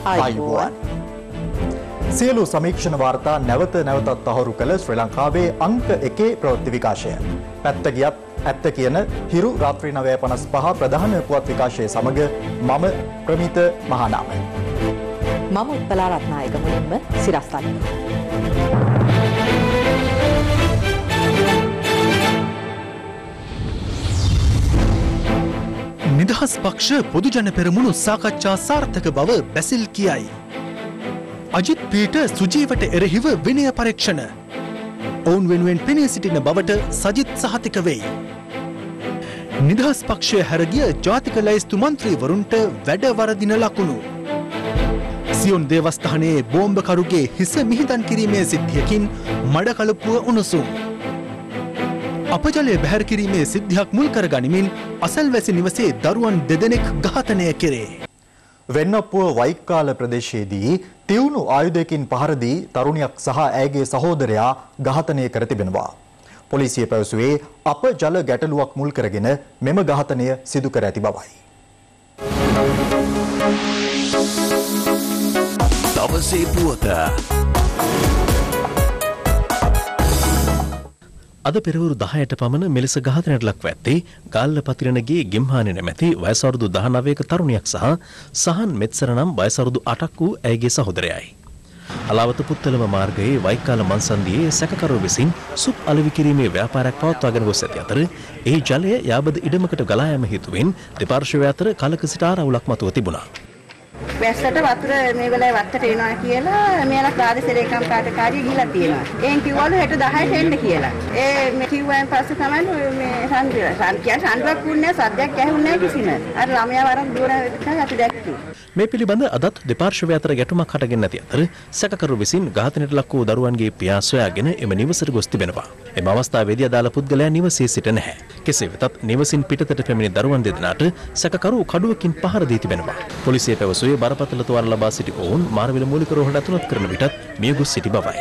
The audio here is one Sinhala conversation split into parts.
ආයුබෝවන්. සියලු සමීක්ෂණ වාර්තා නැවත නැවතත් තහවුරු කළ ශ්‍රී ලංකාවේ අංක 1 ප්‍රවෘත්ති විකාශය. පැත්ත ගියත් ඇත්ත කියන හිරු රාත්‍රී 9:55 ප්‍රධාන පුවත් විකාශයේ සමග මම ප්‍රමිත මහානාම. මම උත්පලා රත්නායක මුලින්ම සිරස්තල. නිදහස් පක්ෂ පොදුජන පෙරමුණු සාකච්ඡා සාර්ථක බව බැසිල් කියයි. අජිත් පීට සුජීවට එරෙහිව විනය පරීක්ෂණ. ඔවුන් වෙනුවෙන් පෙනී සිටින බවට සජිත් සහතික වෙයි. නිදහස් පක්ෂය හැරගිය ජාතික ලැයිස්තු මන්ත්‍රීවරුන්ට වැඩ වරදින ලකුණු. සියොන් දේවස්ථානයේ බෝම්බකරුගේ හිස මිහිදන් කිරීමේ සිද්ධියකින් මඩකලපුව උණුසුම්. අපජලය බැහැර කිරීමේ සිද්ධියක් මුල් කර ගනිමින් අසල්වැසි නිවසේ දරුවන් දෙදෙනෙක් ඝාතනය කෙරේ. වෙන්නපුව වයික්කාල ප්‍රදේශයේදී තියුණු ආයුධයකින් පහර දී තරුණියක් සහ ඇයගේ සහෝදරයා ඝාතනය කර තිබෙනවා. පොලිසිය පැවසුවේ අපජල ගැටලුවක් මුල් කරගෙන මෙම ඝාතනය සිදු කර ඇති බවයි. දවසේ පුවත අද පෙරවරු 10ට පමණ මෙලෙස ඝාතනයට ලක්ව ඇත්තේ ගාල්ල පතිරණගේ ගෙම්හානි නැමැති වයස අවුරුදු 19ක තරුණියක් සහ සහන් මෙත්සර නම් වයස අවුරුදු 8ක් වූ ඇයගේ සහෝදරයයි. අලාවත පුත්තලම මාර්ගයේ වයිකාල මන්සන්දියේ සැකකරු විසින් සුප් අලෙවි කිරීමේ ව්‍යාපාරයක් පවත්වාගෙන ගොස් ඇති අතර ඒ ජලය යාබද ඉඩමකට ගලා යාම හේතුවෙන් දෙපාර්ශ්වය අතර කලක සිට ආරවුලක් මතුව තිබුණා. වැස්සට වතුර මේ වෙලාවේ වත්තට එනවා කියලා මෙයාලා ප්‍රාදේශීය ලේකම් කාර්යකාරිය ගිහිලා තියෙනවා. එයින් කිව්වලු හෙට 10ට එන්න කියලා. මේ කිව්වයින් පස්සේ තමයි මේ සන්ද්‍රක් වුණේ සද්දයක් ඇහුන්නේ කිසිම. අර ළමයා වරන් දුර අපි දැක්කේ. මේ පිළිබඳ අදත් දෙපාර්ශ්වය අතර ගැටුමක් හටගෙන නැති අතර සැකකරු විසින් ඝාතනයට ලක් වූ දරුවන්ගේ පියා සොයාගෙන එම නිවසට ගොස් තිබෙනවා. එම අවස්ථාවේදී අදාළ පුද්ගලයා නිවසේ සිට නැහැ. කෙසේ වෙතත් නිවසින් පිටතට පැමිණි දරුවන් දෙදෙනාට සැකකරු කඩුවකින් පහර දී තිබෙනවා. පොලිසිය පැවසුවේ බරපතල තුවාල ලබා සිටි ඔවුන් මාරවිල මූලික රෝහලට ඇතුළත් කරන විටත් මිය ගොස් සිටි බවයි.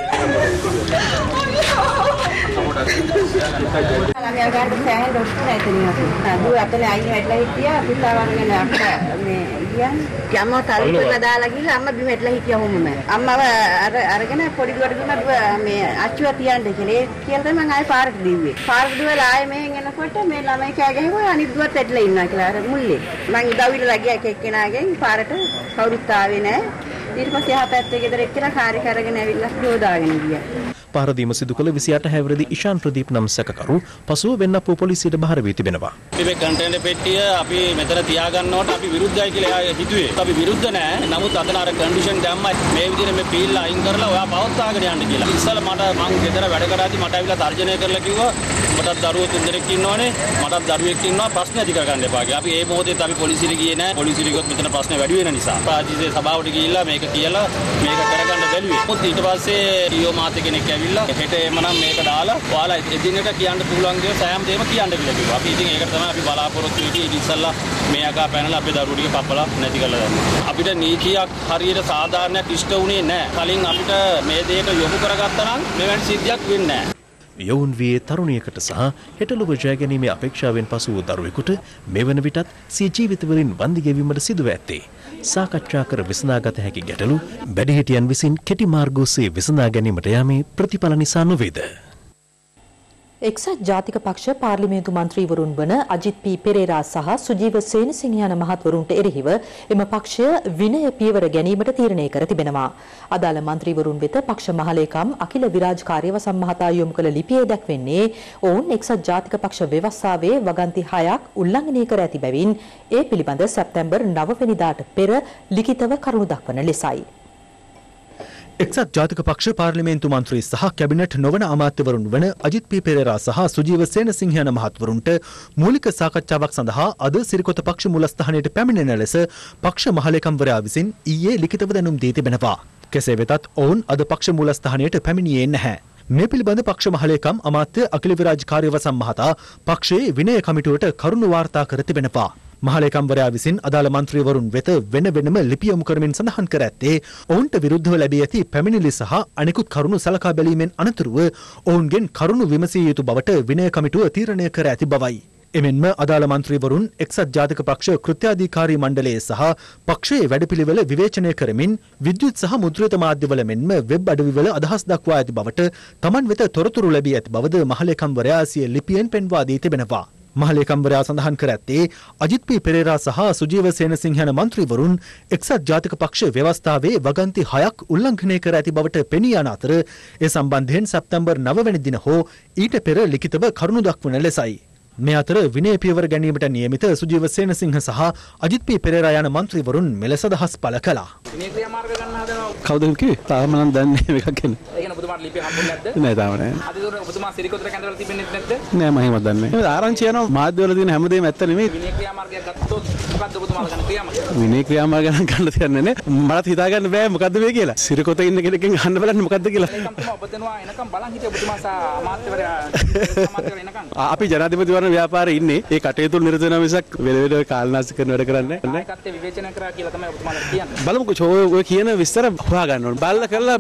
ළමයා ගන්න සෑහෙන දොස්තර ඇතනියක්. දුව අතලේ අයින් වැටලා හිටියා පුතාවන්ගෙන අපිට මේ කියන්නේ යම්ම තල්පල දාලා ගිහලා අම්මා බිම වැටලා හිටියා වොමම. අම්මව අරගෙන පොඩි දුවට දුන්නා දුව මේ අච්චුව තියන්න කියලා. ඒ කියලා තමයි මම ආයේ පාරට දීුවේ. පාරට දුවලා ආයේ මෙහෙන් එනකොට මේ ළමයි කෑ ගැහුවා අනිත් දුවත් වැටලා ඉන්නවා කියලා අර මුල්ලේ. මං උදවිලලා ගියා එක්කෙනාගෙන් පාරට කවුරුත් ආවේ නැහැ. ඊට පස්සේ එහා පැත්තේ ගෙදර එක්කෙනා කාර්ය කරගෙන ඇවිල්ලා හොදාගෙන ගියා. පහරදීම සිදු කළ 28 හැවිරිදි ඉෂාන් ප්‍රදීප් නම් සැකකරු පසුව වෙන්නපුව පොලිසියට බහර වී තිබෙනවා. මේ කන්ටේනර් පෙට්ටිය අපි මෙතන තියාගන්නවට අපි විරුද්ධයි කියලා හිතුවේ. අපි විරුද්ධ නෑ. නමුත් අතන අර කන්ඩිෂන් දැම්මයි මේ විදිහට මේ පීල්ල අයින් කරලා ඔයා පවත්වාගෙන යන්න කියලා. ඉස්සෙල්ලා මම ගෙදර වැඩ කරාදී මට ඇවිල්ලා තර්ජනය කරලා කිව්වා මටත් දරුවෝ 3 දෙනෙක් ඉන්නවනේ. මටත් දරුවෙක් ඉන්නවා ප්‍රශ්න ඇති කරගන්න එපා කියලා. අපි ඒ මොහොතේත් අපි පොලිසියට ගියේ නෑ. පොලිසියට ගියොත් මෙතන ප්‍රශ්න වැඩි වෙන නිසා. පාජිසේ සභාවට ගිහිල්ලා මේක කියලා මේක කරගන්න බැලුවේ. මොකද ඊට පස්සේ ඊයෝ මාත් කෙනෙක් ඇවිල්ලා හෙට එමනම් මේක දාලා ඔයාලා එදිනෙට කියන්න පුළුවන් දේ සෑම දෙයක්ම කියන්න කියලා කිව්වා. අපි ඉතින් ඒක තමයි අපි බලාපොරොත්තු වෙන්නේ. ඉතින් ඉස්සල්ලා මේ අකා පැනලා අපේ දරුවෝ ටික පප්පලා නැති කරලා දැම්මා. අපිට නීතියක් හරියට සාධාරණයක් ඉෂ්ට වුණේ නැහැ. කලින් අපිට මේ දෙයට යොමු කරගත්තා නම් මෙවැනි සිද්ධියක් වෙන්නේ නැහැ. යොවුන් වියේ තරුණියකට සහ හෙටලොව ජයගැනීමේ අපේක්ෂාවෙන් පසු වූ දරුවෙකුට මෙවන විටත් සිය ජීවිතවලින් වන්දි ගෙවීමට සිදුව ඇත්තේ සාකච්ඡා කර විසඳාගත හැකි ගැටලු වැඩිහිටියන් විසින් කෙටි මාර්ග ඔස්සේ විසඳා ගැනීමට යාමේ ප්‍රතිඵල නිසා නොවේද? එක්සත් ජාතික පක්ෂ පාර්ලිමේන්තු මන්ත්‍රීවරුන් වන අජිත් පී පෙරේරා සහ සුජීව සේනසිංහ යන මහත්වරුන්ට එරෙහිව එම පක්ෂය විනය පියවර ගැනීමට තීරණය කර තිබෙනවා. අදාළ මන්ත්‍රීවරුන් වෙත පක්ෂ මහලේකම් අකිල විරාජ් කාර්යවසම් මහතා යොමු කළ ලිපියේ දැක්වෙන්නේ ඔවුන් එක්සත් ජාතික පක්ෂ ව්‍යවස්ථාවේ වගන්ති 6ක් උල්ලංඝනය කර ඇති බැවින් ඒ පිළිබඳ සැප්තැම්බර් 9 වෙනිදාට පෙර ලිඛිතව කරුණු දක්වන ලෙසයි. එක්සත් ජාතික පක්ෂ පාර්ලිමේන්තු මන්ත්‍රී සහ කැබිනට් නොවන අමාත්‍යවරුන් වන අජිත් පී පෙරේරා සහ සුජීව සේනසිංහ යන මහත්වරුන්ට මූලික සාකච්ඡාවක් සඳහා අද සිරිකොත පක්ෂ මූලස්ථානයට පැමිණෙන ලෙස පක්ෂ මහලේකම්වරයා විසින් ඊයේ ලිඛිතව දැනුම් දී තිබෙනවා. කෙසේ වෙතත් ඔවුන් අද පක්ෂ මූලස්ථානයට පැමිණියේ නැහැ. මේ පිළිබඳ පක්ෂ මහලේකම් අමාත්‍ය අකිල විරාජ් කාර්යවසම් මහතා පක්ෂයේ විනය කමිටුවට කරුණු වාර්තා කර තිබෙනවා. මහලේකම්වරයා විසින් අදාළ මන්ත්‍රීවරුන් වෙත වෙන වෙනම ලිපි යොමු කරමින් සඳහන් කර ඇත්තේ ඔවුන්ට විරුද්ධව ලැබී ඇති පැමිණිලි සහ අනෙකුත් කරුණු සලකා බැලීමෙන් අනතුරුව ඔවුන්ගෙන් කරුණු විමසිය යුතු බවට විනය කමිටුව තීරණය කර ඇති බවයි. එමෙන්ම අදාළ මන්ත්‍රීවරුන් එක්සත් ජාතික පක්ෂ කෘත්‍යාධිකාරී මණ්ඩලයේ සහ පක්ෂයේ වැඩපිළිවෙල විවේචනය කරමින් විද්‍යුත් සහ මුද්‍රිත මාධ්‍යවල මෙන්ම වෙබ් අඩවිවල අදහස් දක්වා ඇති බවට තමන් වෙත තොරතුරු ලැබී ඇති බවද මහලේකම්වරයා සිය ලිපියෙන් පෙන්වා දී තිබෙනවා. මහලේකම්වරයා සඳහන් කර ඇත්තේ අජිත් පී පෙරේරා සහ සුජීව සේනසිංහ යන මන්ත්‍රීවරුන් එක්සත් ජාතික පක්ෂ ව්‍යවස්ථාවේ වගන්ති 6ක් උල්ලංඝනය කර ඇති බවට පෙනී යන අතර ඒ සම්බන්ධයෙන් සැප්තැම්බර් 9 වෙනි දින හෝ ඊට පෙර ලිඛිතව කරුණු දක්වන ලෙසයි. මේ අතර විනය පියවර ගැනීමට නියමිත සුජීව සේනසිංහ සහ අජිත් පී පෙරේරා යන මන්ත්‍රීවරුන් මෙලෙස අදහස් පළ කළා. විනය ක්‍රියාමාර්ග ගන්න හදනවා. කවුද කිව්වේ? තාම නම් දන්නේ මේකක් ගැන. ඒ කියන්නේ ඔබතුමාට ලිපිය හම්බුනේ නැද්ද? නෑ තාම නෑ. අද දුර ඔබතුමා සිරිකොතර කැඳවලා තිබෙන්නේ නැද්ද? නෑ මම එහෙම දන්නේ නෑ. ආරංචි යනවා මාධ්‍යවල තියෙන හැමදේම ඇත්ත නෙමෙයි. විනය ක්‍රියාමාර්ගයක් ගත්තොත් මොකද්ද ඔබතුමාලා ගන්න ක්‍රියාමාර්ගය? විනය ක්‍රියාමාර්ග ගන්න තියන්නේ නෑ. මට හිතා ගන්න බෑ මොකද්ද මේ කියලා. සිරිකොත ඉන්න කෙනෙක්ගෙන් අහන්න බලන්න මොකද්ද කියලා. ඒකම තමයි ඔබතුමා එනකම් බලන් හිටිය ඔබතුමා සහ අමාත්‍යවරයා එනකම්. අපි ජනාධිපතිවරණ ව්‍යාපාරේ ඉන්නේ. ඒ කටයුතු නිරත වෙන මිසක් වෙල වෙල කාලනාශ කරන වැඩ කරන්නේ නෑ. ඒකත් විවේචනය කරා කියලා තමයි ඔබතුමාලා කියන්නේ. බලමුකෝ ඔය කියන විස්තර හොයා ගන්න ඕනේ. බලලා කරලා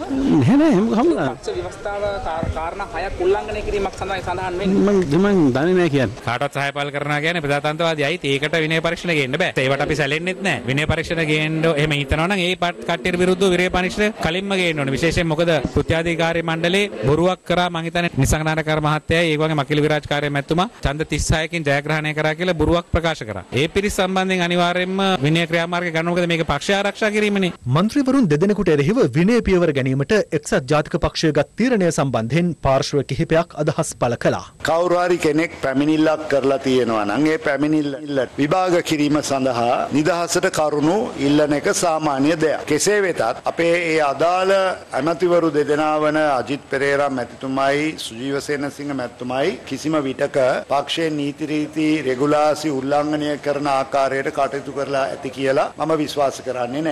නෑ නෑ හම්බුනා. පක්ෂ ව්‍යවස්ථාව කාරණා 6ක් උල්ලංඝනය කිරීමක් සඳහා සඳහන් වෙන්නේ. මම දන්නේ නෑ කියන්නේ. කාටවත් සහාය පහල කරනවා කියන්නේ ප්‍රජාතන්ත්‍රවාදීයි. ඒකට විනය පරීක්ෂණ ගේන්න බෑ. ඒවට අපි සැලෙන්නෙත් නෑ. විනය පරීක්ෂණ ගේන්න එහෙම හිතනවා නම් ඒ කට්ටියට විරුද්ධව විනය පරීක්ෂණ කලින්ම ගේන්න ඕනේ. විශේෂයෙන් මොකද කෘත්‍යාධිකාරී මණ්ඩලේ බොරුවක් කරා මං හිතන්නේ නිසංගනාරකාර මහත්තයයි ඒ වගේ මකිල විරාජකාරී මැතිතුමා ඡන්ද 36කින් ජයග්‍රහණය කරා කියලා බොරුවක් ප්‍රකාශ කරා. ඒ පිරිස සම්බන්ධයෙන් අනිවාර්යයෙන්ම විනය ක්‍රියාමාර්ග ගන්න මොකද මේක පක්ෂය ආරක්ෂා කිරීමනේ. මන්ත්‍රීවරුන් දෙදෙනෙකුට එරෙහිව විනය පියවර ගැනීමට එක්සත් ජාතික පක්ෂය ගත් තීරණය සම්බන්ධයෙන් පාර්ශ්ව කිහිපයක් අදහස් පළ කළා. කවුරු හරි කෙනෙක් පැමිණිල්ලක් කරලා තියෙනවා නම් ඒ පැමිණිල්ල විභාග කිරීම සඳහා නිදහසට කරුණු ඉල්ලන එක සාමාන්‍ය දෙයක්. කෙසේ වෙතත් අපේ ඒ අදාළ ඇමතිවරු දෙදෙනා වන අජිත් පෙරේරා මැතිතුමයි සුජීව සේනසිංහ මැතිතුමයි කිසිම විටක පක්ෂයේ නීති රීති රෙගුලාසි උල්ලංඝනය කරන ආකාරයට කටයුතු කරලා ඇති කියලා මම විශ්වාස කරන්නේ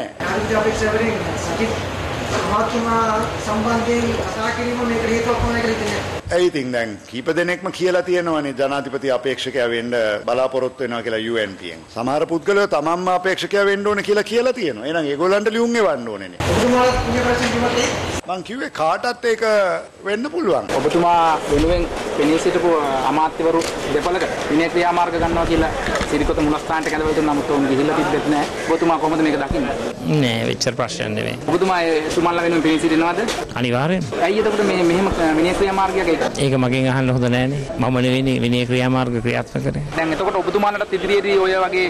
නැහැ. ඒ ඉතින් දැන් කීප දෙනෙක්ම කියලා තියෙනවානේ ජනාධිපති අපේක්ෂකයා වෙන්න බලාපොරොත්තු වෙනවා කියලා UNPෙන්. සමහර පුද්ගලයෝ තමන්ම අපේක්ෂකයා වෙන්න ඕනේ කියලා තියෙනවා. එහෙනම් ඒගොල්ලන්ට ලියුම් එවන්න ඕනේනේ. මං කිව්වේ කාටත් ඒක වෙන්න පුළුවන්. ඔබතුමා වෙනුවෙන් පෙනී සිටපු අමාත්‍යවරු දෙපළක විනය ක්‍රියාමාර්ග ගන්නවා කියලා සිරිකොත මුලස්ථානට කැඳවලා දුන්නා. නමුත් උන් ගිහිල්ලා තිබෙත් නෑ. ඔබතුමා කොහොමද මේක දකින්නේ? නෑ වෙච්චර ප්‍රශ්න නෙවෙයි. ඔබතුමා එතුමන්ලා වෙනුවෙන් පෙනී සිටිනවද? අනිවාර්යෙන්. ඇයි එතකොට මෙහෙම විනය ක්‍රියාමාර්ගයක් ඒක මගෙන් අහන්න හොඳ නෑනේ. මම නෙවෙයි විනය ක්‍රියාමාර්ග ක්‍රියාත්මක කරේ. දැන් එතකොට ඔබතුමාලට ඉදිරියේදී ඔය වගේ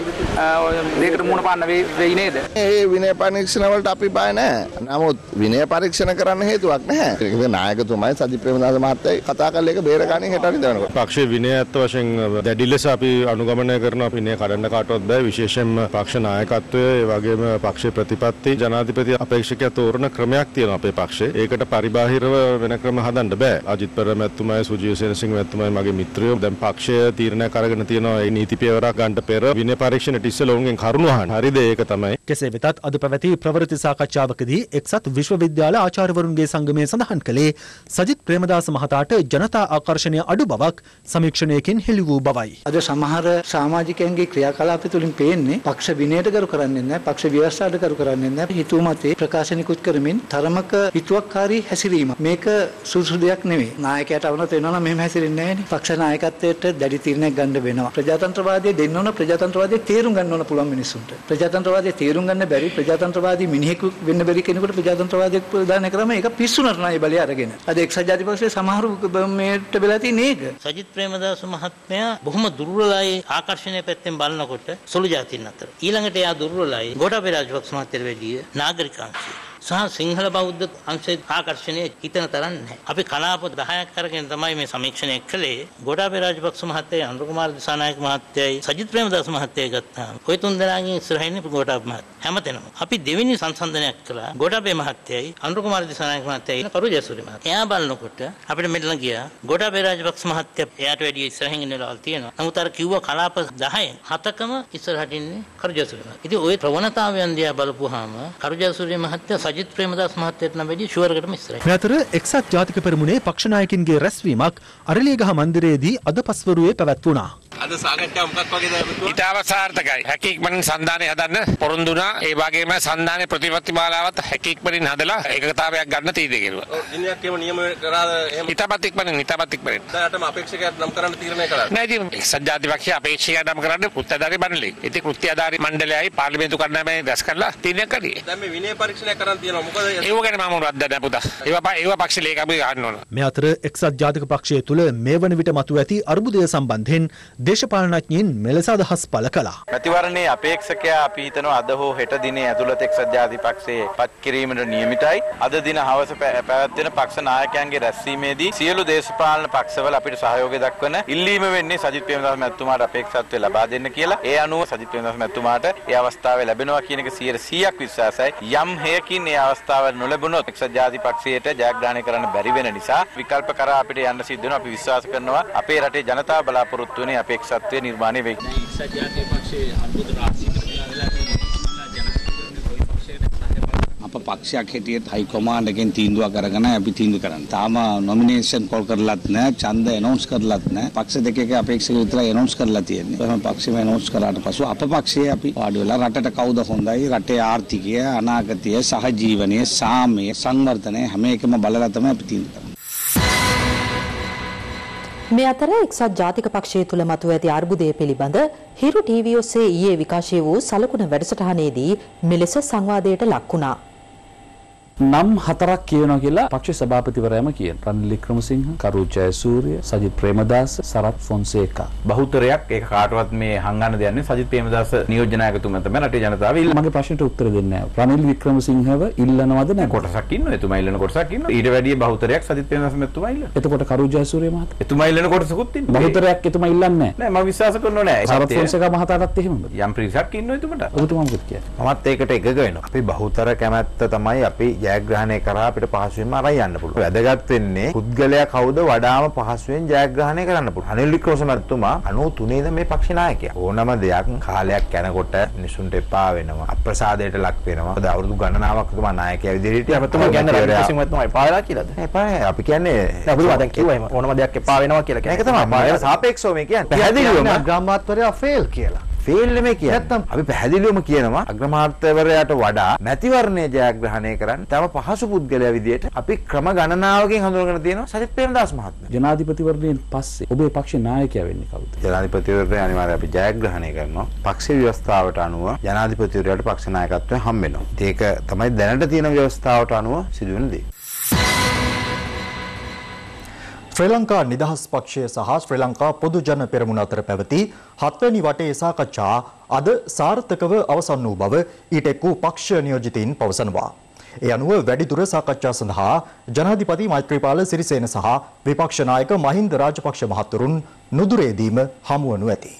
දෙයකට මුහුණ පාන්න වෙයි නේද? ඒ විනය පරීක්ෂණ වලට අපි බය නෑ. නමුත් විනය පරීක්ෂණ කරන්න හේතුවක් නැහැ. ඒක නායකතුමයි සජිත් ප්‍රේමදාස මහත්තයයි කතා කරලා ඒක බේරගන්නේ හෙට හරි දවනකොට. පක්ෂයේ විනයත් වශයෙන් දැඩි ලෙස අපි අනුගමනය කරන විනය කඩන්න කාටවත් බෑ. විශේෂයෙන්ම පක්ෂ නායකත්වය ඒ වගේම පක්ෂයේ ප්‍රතිපත්ති ජනාධිපති අපේක්ෂකයා තෝරන ක්‍රමයක් තියෙනවා අපේ පක්ෂයේ. ඒකට පරිබාහිරව වෙන ක්‍රම හදන්න බෑ. අජිත් පෙරේරා මැතිතුමයි සුජීව සේනසිංහ මැතිතුමයි මගේ මිත්‍රයෝ. දැන් පක්ෂය තීරණයක් අරගෙන තියෙනවා මේ නීති පියවරක් ගන්න පෙර විනය පරීක්ෂණයට ඉස්සෙල්ලා උන්ගෙන් කරුණු අහන්න. හරිද? ඒක තමයි. කෙසේ වෙතත් අද පැවති ප්‍රවෘත්ති සාකච්ඡාවකදී එක්සත් විශ්වවිද්‍යාල ආචාර්යවරුන්ගේ සංගමය සඳහන් කළේ සජිත් ප්‍රේමදාස මහතාට ජනතා ආකර්ෂණය අඩු බවක් සමීක්ෂණයකින් හෙළි වූ බවයි. අද සමහර සමාජිකයන්ගේ ක්‍රියාකලාප තුළින් පේන්නේ පක්ෂ විනයට ගරු කරන්නේ නැහැ, පක්ෂ ව්‍යවස්ථාවට ගරු කරන්නේ නැහැ. හිතුවමතේ ප්‍රකාශනිකුත් කරමින් තරමක හිතුවක්කාරී හැසිරීම. මේක සුසු දෙයක් නෙවෙයි. නායකයාට අවනත වෙනවා නම් මෙහෙම හැසිරෙන්නේ නැහැනේ. පක්ෂ නායකත්වයට දැඩි තීරණයක් ගන්න වෙනවා. ප්‍රජාතන්ත්‍රවාදයේ දෙන්න ඕන, ප්‍රජාතන්ත්‍රවාදයේ තේරුම් ගන්න ඕන පුළුවන් මිනිස්සුන්ට. ප්‍රජාතන්ත්‍රවාදයේ තේරුම් ගන්න බැරි, ප්‍රජාතන්ත්‍රවාදී මිනිහෙකු වෙන්න බැරි කෙනෙකුට ප්‍රජාතන්ත්‍රවාදයක් ප්‍රදානය කරාම ඒක පිස්සු නරනයි බලය අරගෙන. අද එක්සත් ජාතික පක්ෂයේ සමහරු මේට වෙලා තියෙන එක. සජිත් ප්‍රේමදාස මහත්මයා බොහොම දුර්වලයි ආකර්ෂණීය පැත්තෙන් බලනකොට සුළු ජාතීන් අතර. ඊළඟට එයා දුර්වලයි ගෝඨාභය රාජපක්ෂ මහත්තයාට වැඩිය නාගරිකාංශය. සහ සිංහල බෞද්ධ අංශයේ ආකර්ෂණය හිතන තරම් නැහැ. අපි කලාප 10ක් අරගෙන තමයි මේ සමීක්ෂණය කළේ. ගෝඨාභය රාජපක්ෂ මහත්තයා, අනුර කුමාර දිසානායක මහත්තයයි, සජිත් ප්‍රේමදාස මහත්තයයි ගත්තාම ඔය තුන් දෙනාගෙන් ඉස්සරහින් ගෝඨාභය මහත්තයා හැමතැනම. අපි දෙවෙනි සංසන්දනයක් කළා. ගෝඨාභය මහත්තයයි, අනුර කුමාර දිසානායක මහත්තයයි, කරු ජයසූරිය මහත්තයා. එයා බලනකොට අපිට මෙතන ගියා ගෝඨාභය රාජපක්ෂ මහත්තයා එයාට වැඩිය ඉස්සරහින් ඉන්නවල් තියෙනවා. නමුත් අර කිව්ව කලාප 10න් 7කම ඉස්සරහට ඉන්නේ කරු ජයසූරිය මහත්තයා. ඉතින් ওই ප්‍රවණතාවයන් දිහා බලපුවාම කරු ජයසූරිය මහත්තයා සජිත් ප්‍රේමදාස මහත්තයාට නම් වැඩි ෂුවර්කටම ඉස්සරයි. මේ අතර එක්සත් ජාතික පෙරමුණේ පක්ෂ නායකින්ගේ රැස්වීමක් අරලියගහ මන්දිරයේදී අද පස්වරුවේ පැවැත්වුණා. අද අද සාකච්ඡාව මොකක් වගේද මෙතුමා? ඊටව සාර්ථකයි. හැකියක්මනින් සන්දානය හදන්න පොරොන්දු වුණා. ඒ වගේම සන්දානයේ ප්‍රතිපත්ති මාලාවත් හැකියක්මනින් හදලා ඒකතාවයක් ගන්න තීරණය කෙරුවා. ඔව් දිනයක් එහෙම නියම කරාද එහෙම? ඊටපත් ඉක්මනින්. දැනටම අපේක්ෂකයන් නම් කරන්න තීරණය කළා. නෑ ඉතින් එක්සත් ජාතිපක්ෂයේ අපේක්ෂකයන් නම් කරන්න කෘත්‍යධාරී මණ්ඩලය. ඉතින් කෘත්‍යධාරී මණ්ඩලයයි පාර්ලිමේන්තු කණ්ඩායමයි රැස් කරලා තීරණයක් කළේ. දැන් මේ විනය පරීක්ෂණයක් කරන්න තියෙනවා. මොකද ඒව ගැන මම මොනවද දන්නේ පුතා. ඒව පක්ෂ ලේකම්ගේ ගන්න ඕන. මේ අතර එක්සත් ජාතික පක්ෂය තුළ මේ වන විට මතුව ඇති අර්බුදය සම්බන්ධයෙන් දේශපාලනඥයින් මෙලෙස අදහස් පළ කළා. මැතිවරණයේ අපේක්ෂකයා අපි හිතනවා අද හෝ හෙට දිනේ ඇතුළත එක්සත් ජාතික පක්ෂයේ පත් කිරීමට නියමිතයි. අද දින හවස පැවැත්වෙන පක්ෂ නායකයන්ගේ රැස්වීමේදී සියලු දේශපාලන පක්ෂවල අපිට සහයෝගය දක්වන ඉල්ලීම වෙන්නේ සජිත් ප්‍රේමදාස මැතිතුමාට අපේක්ෂාත්වය ලබා දෙන්න කියලා. ඒ අනුව සජිත් ප්‍රේමදාස මැතිතුමාට ඒ අවස්ථාව ලැබෙනවා කියන එක 100%ක් විශ්වාසයි. යම් හේයකින් ඒ අවස්ථාව නොලැබුණොත් එක්සත් ජාතික පක්ෂයට ජයග්‍රහණය කරන්න බැරි වෙන නිසා විකල්ප කරා අපිට යන්න සිද්ධ වෙනවා. අපි විශ්වාස කරනවා අපේ රටේ ජනතාව බලාපොරොත්තු වෙන්නේ අපේක්ෂාත්වය නිර්මාණය වෙයි. එක්සත් ජාතික පක්ෂයේ අනුබුද රාජ්‍යයට වෙලා අප පක්ෂයක් හැටියට හයි කමාන්ඩ් එකෙන් තීන්දුවක් අරගෙන අපි තීන්දුව කරන්නේ. තාම නොමිනේෂන් කෝල් කරලත් නැහැ, ඡන්ද ඇනවුන්ස් කරලත් නැහැ. පක්ෂ දෙකක අපේක්ෂක විතරයි ඇනවුන්ස් කරලා තියෙන්නේ. එහෙනම් පක්ෂෙම ඇනවුන්ස් කරාට පසු අප පක්ෂයේ අපි වාඩි වෙලා රටට කවුද හොඳයි, රටේ ආර්ථිකය, අනාගතය, සහජීවනය, සාමය, සංවර්ධනය හැම එකම බලලා තමයි අපි තීන්දුව කරන්නේ. මේ අතර එක්සත් ජාතික පක්ෂය තුළ මතුව ඇති අර්බුදය පිළිබඳ හිරු ටීවී ඔස්සේ ඊයේ විකාශය වූ සලකුණ වැඩසටහනේදී මෙලෙස සංවාදයට ලක් වුණා. නම් 4ක් කියනවා කියලා පක්ෂ සභාපතිවරයාම කියන. රනිල් වික්‍රමසිංහ, කරු ජයසූරිය, සජිත් ප්‍රේමදාස, සරත් ෆොන්සේකා. බහුතරයක් ඒක කාටවත් මේ හංගන්න දෙන්නේ සජිත් ප්‍රේමදාස නියෝජ්‍ය නායකතුමා තමයි රටේ ජනතාව ඉල්ල. මගේ ප්‍රශ්නට උත්තර දෙන්නේ නැහැ. රනිල් වික්‍රමසිංහව ඉල්ලනවද නැහැ? කොටසක් ඉන්නවා. එතුමා ඉල්ලන කොටසක් ඉන්නවා. ඊට වැඩිය බහුතරයක් සජිත් ප්‍රේමදාස මැතිතුමා ඉල්ලන. එතකොට කරු ජයසූරිය මහතා. එතුමා ඉල්ලන කොටසකුත් ඉන්නවා. බහුතරයක් එතුමා ඉල්ලන්නේ නැහැ. නෑ මම විශ්වාස කරනවා නෑ. සරත් ෆොන්සේකා මහතාටත් එහෙමද? යම් පිරිසක් ඉන්නවා එතුමාට. ඔබතුමා මොකද කියන්නේ? මමත් ඒකට එකග වෙනවා. අපි බහුතර කැමැත්ත තමයි අපි ජයග්‍රහණය කරා අපිට පහසුවෙන්ම අරන් යන්න පුළුවන්. වැදගත් වෙන්නේ පුද්ගලයා කවුද වඩාම පහසුවෙන් ජයග්‍රහණය කරන්න පුළුවන්. රනිල් වික්‍රමසිංහ මැතිතුමා 93 ද මේ පක්ෂ නායකයා. ඕනම දෙයක් කාලයක් යනකොට මිනිසුන්ට එපා වෙනවා. අප්‍රසාදයට ලක් වෙනවා. මොකද අවුරුදු ගණනාවක් තුමා නායකයා විදිහට හිටියා. අපිට කියන්නේ රනිල් වික්‍රමසිංහ මැතිතුමා එපා වෙලා කියලාද? එපා අපි කියන්නේ අපිට දැන් කිව්වා එහෙම ඕනම දෙයක් එපා වෙනවා කියලා කියන්නේ. ඒක තමයි. ඒක සාපේක්ෂව මේ කියන්නේ. පැහැදිලිවම අග්‍රාමාත්‍යවරයා ෆේල් කියලා. ෆේල් නෙමෙයි කියන්නේ. නැත්තම් අපි පැහැදිලිවම කියනවා අග්‍රාමාත්‍යවරයාට වඩා මැතිවරණය ජයග්‍රහණය කරන්න තම පහසු පුද්ගලයා විදියට අපි ක්‍රම ගණනාවකින් හඳුනගෙන තියෙනවා සජිත් ප්‍රේමදාස මහත්මයා. ජනාධිපතිවරණයෙන් පස්සේ ඔබේ පක්ෂ නායකයා වෙන්නේ කවුද? ජනාධිපතිවරයා අනිවාර්යයෙන් අපි ජයග්‍රහණය කරනවා. පක්ෂ ව්‍යවස්ථාවට අනුව ජනාධිපතිවරයාට පක්ෂ නායකත්වය හම්බ වෙනවා. ඒක තමයි දැනට තියෙන ව්‍යවස්ථාවට අනුව සිදුවෙන දේ. ශ්‍රී ලංකා නිදහස් පක්ෂය සහ ශ්‍රී ලංකා පොදු ජන පෙරමුණ අතර පැවති 7 වෙනි වටේ සාකච්ඡා අද සාර්ථකව අවසන් වූ බව ඊට එක් වූ පක්ෂ නියෝජිතයින් පවසනවා. ඒ අනුව වැඩිදුර සාකච්ඡා සඳහා ජනාධිපති මෛත්‍රීපාල සිරිසේන සහ විපක්ෂ නායක මහින්ද රාජපක්ෂ මහතුරුන් නුදුරේදීම හමු වනු ඇති.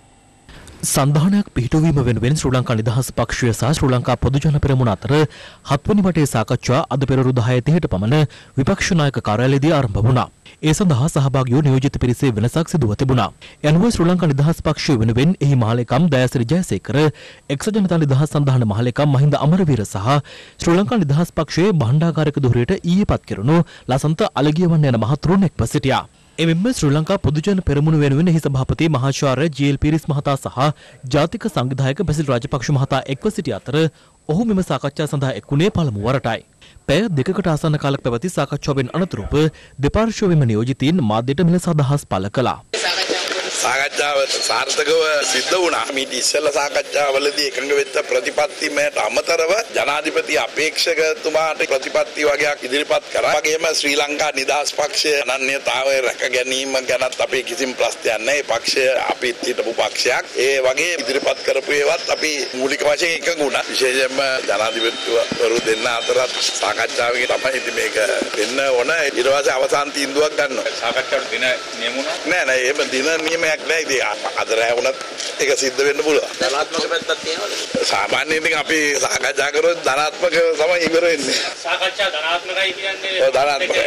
සන්ධානයක් පිහිටුවීම වෙනුවෙන් ශ්‍රී ලංකා නිදහස් පක්ෂය සහ ශ්‍රී ලංකා පොදු ජන පෙරමුණ අතර 7 වෙනි වටේ සාකච්ඡා අද පෙරවරු 10:30ට පමණ විපක්ෂ නායක කාර්යාලයේදී ආරම්භ වුණා. ඒ සඳහා සහභාගී වූ නියෝජිත පිරිසේ වෙනසක් සිදුව තිබුණා. යනුව ශ්‍රී ලංකා නිදහස් පක්ෂය වෙනුවෙන් එහි මහලේකම් දයාසිරි ජයසේකර, එක්සත් ජනතා නිදහස් සන්ධාන මහලේකම් මහින්ද අමරවීර සහ ශ්‍රී ලංකා නිදහස් පක්ෂයේ භාණ්ඩාගාරික ධුරයට ඊයේ පත් කෙරුණු ලසන්ත අලගියවන්න යන මහතුරුන් එක්ව සිටියා. එමෙන්ම ශ්‍රී ලංකා පොදු ජන පෙරමුණ වෙනුවෙන් එහි සභාපති මහාචාර්ය ජී.එල්. පීරිස් මහතා සහ ජාතික සංවිධායක බැසිල් රාජපක්ෂ මහතා එක්ව සිටි අතර ඔහු මෙම සාකච්ඡා සඳහා එක්ුණේ පළමු වරටයි. පැය දෙකකට ආසන්න කාලයක් පැවති සාකච්ඡාවෙන් අනතුරුව දෙපාර්ශ්වයේම නියෝජිතයින් මාධ්‍යට මෙලෙස අදහස් පළ කළා. සාකච්ඡාව සාර්ථකව සිද්ධ වුණා. මීට ඉස්සෙල්ලා සාකච්ඡාවලදී එකඟ වෙච්ච ප්‍රතිපත්තිමයට අමතරව ජනාධිපති අපේක්ෂකතුමාට ප්‍රතිපත්ති වගේක් ඉදිරිපත් කරා. වගේම ශ්‍රී ලංකා නිදහස් පක්ෂයේ අනන්‍යතාවය රැක ගැනීම ගැනත් අපේ කිසිම ප්‍රශ්නයක් නැහැ. ඒ පක්ෂය අපිත් හිටපු පක්ෂයක්. ඒ වගේ ඉදිරිපත් කරපු ඒවත් අපි මූලික වශයෙන් එකඟ වුණා. විශේෂයෙන්ම ජනාධිපතිවරු දෙන්න අතරත් සාකච්ඡාවකින් තමයි ඉතින් මේක වෙන්න ඕන. ඊට පස්සේ අවසාන තීන්දුවක් ගන්නවා. සාකච්ඡාවට දින නියමුණා? නෑ එහෙම දින නියමයක් නෑ. ඉතින් අද රැ වුණත් ඒක සිද්ධ වෙන්න පුළුවන්. ධනාත්මක පැත්තක් තියෙනවද? සාමාන්‍යයෙන් ඉතින් අපි සාකච්ඡා කරොත් ධනාත්මක තමයි ඉවර වෙන්නේ. සාකච්ඡා ධනාත්මකයි කියන්නේ ධනාත්මකයි.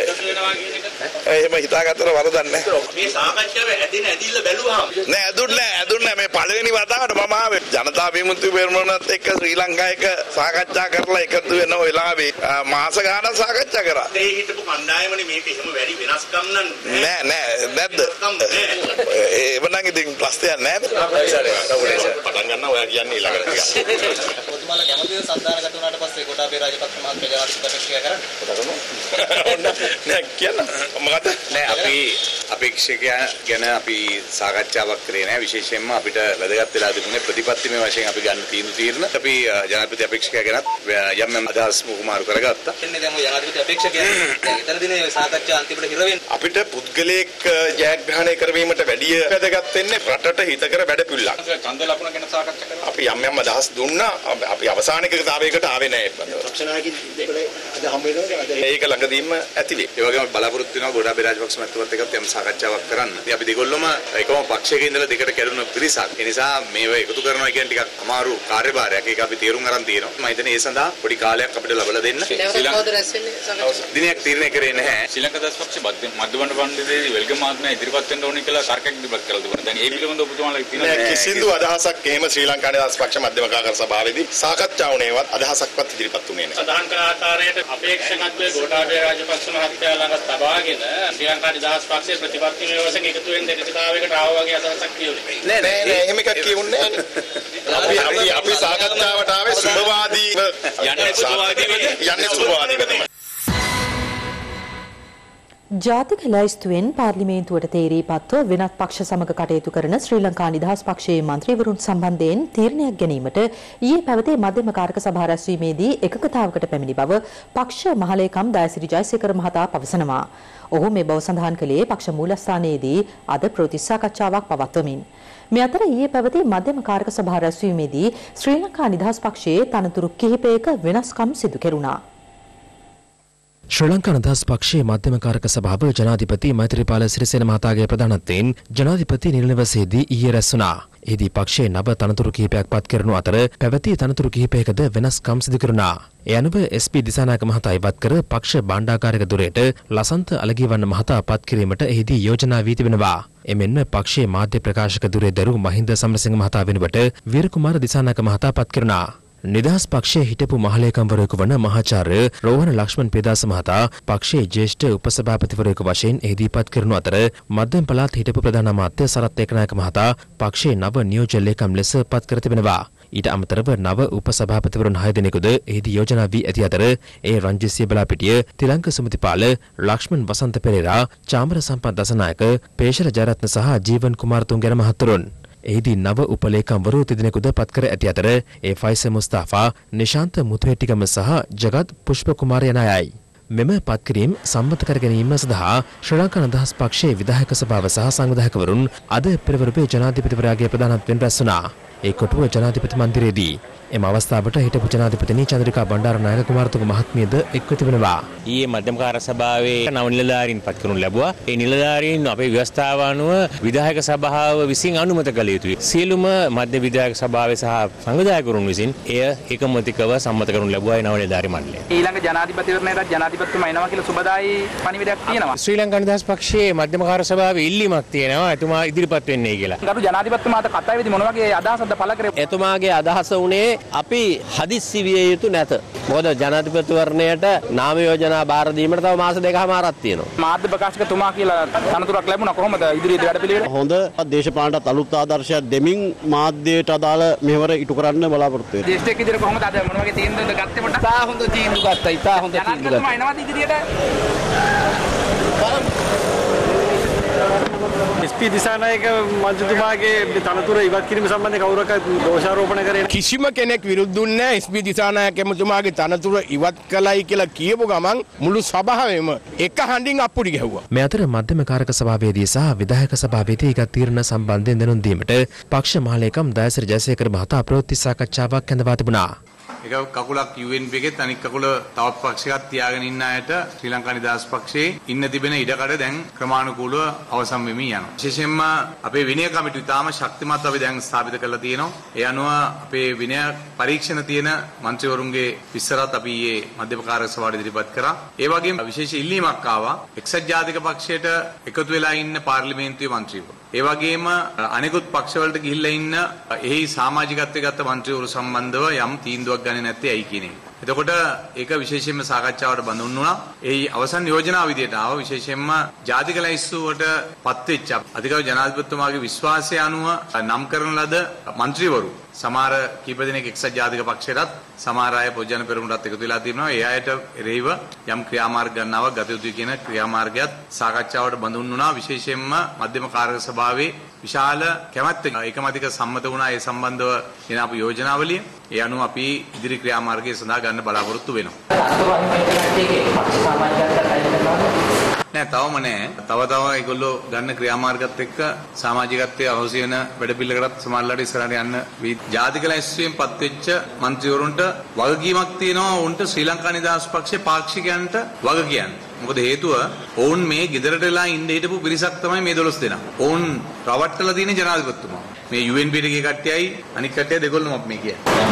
එහෙම හිතාගත්තට වරදක් නෑ. මේ සාකච්ඡාව ඇදිල්ල බැලුවාම නෑ ඇදුන්නේ මේ පළවෙනි වතාවට මම ආවේ ජනතා විමුක්ති පෙරමුණත් එක්ක ශ්‍රී ලංකා එක සාකච්ඡා කරලා එකතු වෙන වෙලාවේ මාස ගානක් සාකච්ඡා කරා. ඒ හිටපු කණ්ඩායමනේ මේක එහෙම වැඩි වෙනස්කම් නෑ නැද්ද? ඒවනම් නම් ඉතින් ප්‍රශ්නයක් නැහැ. පටන් ගන්න ඔයා කියන්නේ ඊළඟට ටිකක්. ඔබතුමාලා කැමතිද සංධානගත වුණාට පස්සේ කොටාබේ රාජපක්ෂ මහත්මයා ජනාධිපතිතුමා කරන්න? නෑ කියන්න. මොකද? නෑ අපි අපේක්ෂකයා ගැන අපි සාකච්ඡාවක් කරේ නෑ. විශේෂයෙන්ම අපිට වැදගත් වෙලා තිබුණේ ප්‍රතිපත්තිමය වශයෙන් අපි ගන්න තීරණ. අපි ජනාධිපති අපේක්ෂකයා ගැනත් යම් අදහස් මුකුමාරු කරගත්තා. එන්නේ දැන් ජනාධිපති අපේක්ෂකයා දැන් ඊතර දිනේ සාකච්ඡා අන්තිමට හිර වෙන්නේ. අපිට පුද්ගලයෙක් ජයග්‍රහණය කරවීමට වැඩිය වැදගත් වෙන්නේ රටට හිතකර වැඩ පිළිලක්. ඡන්ද ලකුණ ගැන සාකච්ඡා කරනවා. අපි යම් අදහස් දුන්නා. අපි අවසානිකතාවයකට ආවේ නැහැ. ඒක ළඟදීම ඇති වේ. ඒ වගේම බලාපොරොත්තු වෙනවා ගෝඨාභය රාජපක්ෂ මහත්මයාත් එක්කත් යම් සාකච්ඡාවක් කරන්න. ඉතින් අපි දෙගොල්ලොම එකම පක්ෂයක ඉඳලා දෙකට කැඩුණු පිරිසක්. ඒ නිසා මේව එකතු කරනවා කියන්නේ ටිකක් අමාරු කාර්යභාරයක්. ඒක අපි තීරුම් අරන් තියෙනවා. මම හිතන්නේ ඒ සඳහා පොඩි කාලයක් අපිට ලබා දෙන්න. දිනයක් තීරණය කරේ නැහැ. ශ්‍රී ලංකා දස්පක්ෂ මධ්‍යමණ්ඩල පඬිතුමා වෙල්ගම මහත්මයා ඉදිරිපත් වෙන්න ඕනේ කියලා තර්කයක් ඉදිරිපත් කරලා තිබුණා. දැන් ඒ පිළිබඳව ඔබතුමාලා තියෙනවා කිසිදු අදහසක් එහෙම ශ්‍රී ලංකා දස්පක්ෂ මධ්‍යම කාර්ය සභාවේදී සාකච්ඡා වුණේවත් අදහසක්වත් ඉදිරිපත් වුණේ නැහැ. සදාන් කළ ආකාරයට අපේක්ෂකත්වයේ ගෝඨාභය රාජපක්ෂ මහත්තයා ළඟ තබාගෙන ශ්‍රී ලංකා නිදහස් පක්ෂයේ ප්‍රතිපත්තිමය වශයෙන් එකතු වෙන්න දෙකතාවයකට ආවා වගේ අදහසක් කියුනේ. නෑ එහෙම එකක් කියුන්නේ නෑනේ. අපි සාකච්ඡාවට ආවේ සුභවාදීව යන්නේ සුභවාදීව තමයි. ජාතික ලැයිස්තුවෙන් පාර්ලිමේන්තුවට තේරීපත්ව වෙනත් පක්ෂ සමග කටයුතු කරන ශ්‍රී ලංකා නිදහස් පක්ෂයේ මන්ත්‍රීවරුන් සම්බන්ධයෙන් තීරණයක් ගැනීමට ඊයේ පැවති මධ්‍යම කාරක සභා රැස්වීමේදී එකකතාවකට පැමිණි බව පක්ෂ මහලේකම් දයසිරි ජයසේකර මහතා පවසනවා. ඔහු මේ බව සඳහන් කළේ පක්ෂ මූලස්ථානයේදී අද ප්‍රවෘත්ති සාකච්ඡාවක් පවත්වමින්. මේ අතර ඊයේ පැවති මධ්‍යම කාරක සභා රැස්වීමේදී ශ්‍රී ලංකා නිදහස් පක්ෂයේ තනතුරු කිහිපයක වෙනස්කම් සිදු කෙරුණා. ශ්‍රී ලංකා නිදහස් පක්ෂයේ මධ්‍යම කාරක සභාව ජනාධිපති මෛත්‍රීපාල සිරිසේන මහතාගේ ප්‍රධානත්වයෙන් ජනාධිපති නිල නිවසේදී ඊයේ රැස් වුණා. එහිදී පක්ෂයේ නව තනතුරු කිහිපයක් පත් කරනු අතර පැවති තනතුරු කිහිපයකද වෙනස්කම් සිදු කෙරුණා. ඒ අනුව SP දිසානායක මහතා ඉවත් කර පක්ෂ භාණ්ඩාගාරික දුරේට ලසන්ත අලගිවන්න මහතා පත් කිරීමට එහිදී යෝජනා වී තිබෙනවා. එමෙන්ම පක්ෂයේ මාධ්‍ය ප්‍රකාශක දුරේ දරු මහින්ද සමරසිංහ මහතා වෙනුවට වීරකුමාර දිසානායක මහතා පත් කෙරුණා. නිදහස් පක්ෂයේ හිටපු මහලේකම්වරයෙකු වන මහාචාර්ය රෝහණ ලක්ෂ්මන් පේදාස මහතා පක්ෂයේ ජ්‍යෙෂ්ඨ උපසභාපතිවරයෙකු වශයෙන් එහිදීපත් කරනු අතර මධ්‍යම පළාත් හිටපු ප්‍රධාන අමාත්‍ය සරත් ඒකනායක මහතා පක්ෂයේ නව නියෝජ්‍ය ලේකම් ලෙස පත් කර තිබෙනවා. ඊට අමතරව නව උපසභාපතිවරුන් 6 දෙනෙකුද එහිදී යෝජනා වී ඇති අතර ඒ රංජිත් බලාපිටිය, තිලංක සුමතිපාල, ලක්ෂ්මන් වසන්ත පෙරේරා, චාමර සම්පත් දසනායක, පේෂර ජයරත්න සහ ජීවන් කුමාරතුංග යන මහතුරුන්. එහිදී නව උපලේකම්වරු තිදෙනෙකුද පත් කර ඇති අතර ඒ ෆයිසර් මුස්තාෆා, නිශාන්ත මුතුහෙට්ටිගම සහ ජගත් පුෂ්ප කුමාර යන අයයි. මෙම පත්කිරීම සම්මත කර ගැනීම සඳහා ශ්‍රී ලංකා නිදහස් පක්ෂයේ විධායක සභාව සහ සංවිධායකවරුන් අද පෙරවරුවේ ජනාධිපතිවරයාගේ ප්‍රධානත්වයෙන් රැස් වුණා. ඒ කොටුව ජනාධිපති මන්දිරයේදී එම අවස්ථාවට හිටපු ජනාධිපතිනි චන්ද්‍රිකා බණ්ඩාරනායක කුමාරතුංග මහත්මියද එක්ව තිබෙනවා. ඊයේ මධ්‍යම කාර්ය සභාවේ නව නිලධාරීන් පත් කරනු ලැබුවා. ඒ නිලධාරීන් අපේ ව්‍යවස්ථාව අනුව විධායක සභාව විසින් අනුමත කළ යුතුයි. සියලුම මධ්‍ය විධායක සභාවේ සහ සංවිධායකවරුන් විසින් එය ඒකමතිකව සම්මත කරනු ලැබුවා නව නිලධාරී මණ්ඩලය. ඊළඟ ජනාධිපතිවරණයට ජනාධිපතිතුමා එනවා කියලා සුබදායි පණිවිඩයක් තියෙනවා. ශ්‍රී ලංකා නිදහස් පක්ෂයේ මධ්‍යම කාර්ය සභාවේ ඉල්ලීමක් තියෙනවා එතුමා ඉදිරිපත් වෙන්නේ කියලා. ගරු ජනාධිපතිතුමාට කතා වෙද්දී මොන වගේ අදහසක්ද පළ කරේ? එතුමාගේ අදහස උනේ අපි හදිස්සි විය යුතු නැත. මොකද ජනාධිපතිවරණයට නාම යෝජනා බාර දීමට තව මාස දෙකමාරක් තියෙනවා. මාධ්‍ය ප්‍රකාශකතුමා කියලා තනතුරක් ලැබුණා කොහොමද ඉදිරියේ වැඩපිළිවෙල? හොඳ දේශපාලනට අලුත් ආදර්ශයක් දෙමින් මාධ්‍යයට අදාළ මෙහෙවර ඉටු කරන්න බලාපොරොත්තු වෙනවා. දේශයක් ඉදිරියේ කොහොමද අද මොන වගේ තීන්දුවද ගත්තේ පොඩ්ඩක්? තා හොඳ තීන්දුව ගත්තා. ඉතා හොඳ තීන්දුව ගත්තා. ජනාධිපතිතුමා එනවාද ඉදිරියට? SP දිසානායක මන්ත්‍රීතුමාගේ තනතුර ඉවත් කිරීම සම්බන්ධයෙන් කවුරක්වත් දෝෂාරෝපණය කරේ නැහැ. කිසිම කෙනෙක් විරුද්ධුන්නේ නැහැ. SP දිසානායක එතුමාගේ තනතුර ඉවත් කළයි කියලා කියපු ගමන් මුළු සභාවෙම එක හඬින් අප්පුඩි ගැහුවා. මේ අතර මධ්‍යම කාරක සභාවේදී සහ විධායක සභාවේදී ගත් තීරණ සම්බන්ධයෙන් දැනුම් දීමට පක්ෂ මහලේකම් දයසිරි ජයසේකර මහතා ප්‍රවෘත්ති සාකච්ඡාවක් ඇඳවා තිබුණා. එක කකුලක් UNP එකෙත් අනිත් කකුල තවත් පක්ෂයක් තියාගෙන ඉන්න අයට ශ්‍රී ලංකා නිදහස් පක්ෂයේ ඉන්න තිබෙන ඉඩකඩ දැන් ක්‍රමානුකූලව අවසන් වෙමින් යනවා. විශේෂයෙන්ම අපේ විනය කමිටුව ඉතාම ශක්තිමත් අපි දැන් ස්ථාපිත කරලා තියෙනවා. ඒ අනුව අපේ විනය පරීක්ෂණ තියෙන මන්ත්‍රීවරුන්ගේ විස්තරات අපි ඊයේ මධ්‍යම කාර්ය සභාවට ඉදිරිපත් කරා. ඒ වගේම විශේෂ ඉල්ලීමක් ආවා එක්සත් ජාතික පක්ෂයට එකතු වෙලා ඉන්න පාර්ලිමේන්තුවේ මන්ත්‍රීවරු. ඒ වගේම අනෙකුත් පක්ෂවලට ගිහිල්ලා ඉන්න එහි සමාජිකත්වයේ ගත මන්ත්‍රීවරු සම්බන්ධව යම් තීන්දුවක් ගන්නේ නැත්තේ ඇයි කියන එක. එතකොට ඒක විශේෂයෙන්ම සාකච්ඡාවට බඳුන් වුණා. ඒ අවසන් යෝජනාව විදියට ආව විශේෂයෙන්ම ජාතික ලැයිස්තුවට පත්වෙච්ච අධිකරු ජනාධිපතිතුමාගේ විශ්වාසය අනුව නම් කරන ලද മന്ത്രിවරු සමහර කීප දෙනෙක් එක්සත් ජාතික පක්ෂයටත් සමහර අය පොදු ජන පෙරමුණටත් එකතු වෙලා තිබෙනවා. ඒ අයට එරෙහිව යම් ක්‍රියාමාර්ග ගන්නවක් ගත යුතුයි කියන ක්‍රියාමාර්ගයත් සාකච්ඡාවට බඳුන් වුණා. විශේෂයෙන්ම මධ්‍යම කාර්ය සභාවේ විශාල කැමැත්ත ඒකමතික සම්මත වුණා ඒ සම්බන්ධව එන අපේ යෝජනාවලිය. ඒ අනුව අපි ඉදිරි ක්‍රියාමාර්ගය සඳහා ගන්න බලාපොරොත්තු වෙනවා. නෑ තවම නෑ. තව ඒගොල්ලෝ ගන්න ක්‍රියාමාර්ගات එක්ක සමාජිකත්වයේ අවශ්‍ය වෙන වැඩපිළිවෙලකටත් සමාජලාට ඉස්සරහට යන්න ජාතික ලැයිස්තුවෙන් පත්වෙච්ච മന്ത്രിවරුන්ට වගකීමක් තියෙනවා. උන්ට ශ්‍රී ලංකා නිදහස් පක්ෂයේ පාක්ෂිකයන්ට වග කියන්නේ. මොකද හේතුව ඔවුන් මේ ගෙදරට වෙලා ඉඳ හිටපු පිරිසක් තමයි මේ 12 දෙනා. ඔවුන් රවට්ටලා තියෙන ජනාධිපතිතුමා. මේ UNP එකේ කට්ටියයි අනික් කට්ටිය දෙකොල්ලම අපි මේ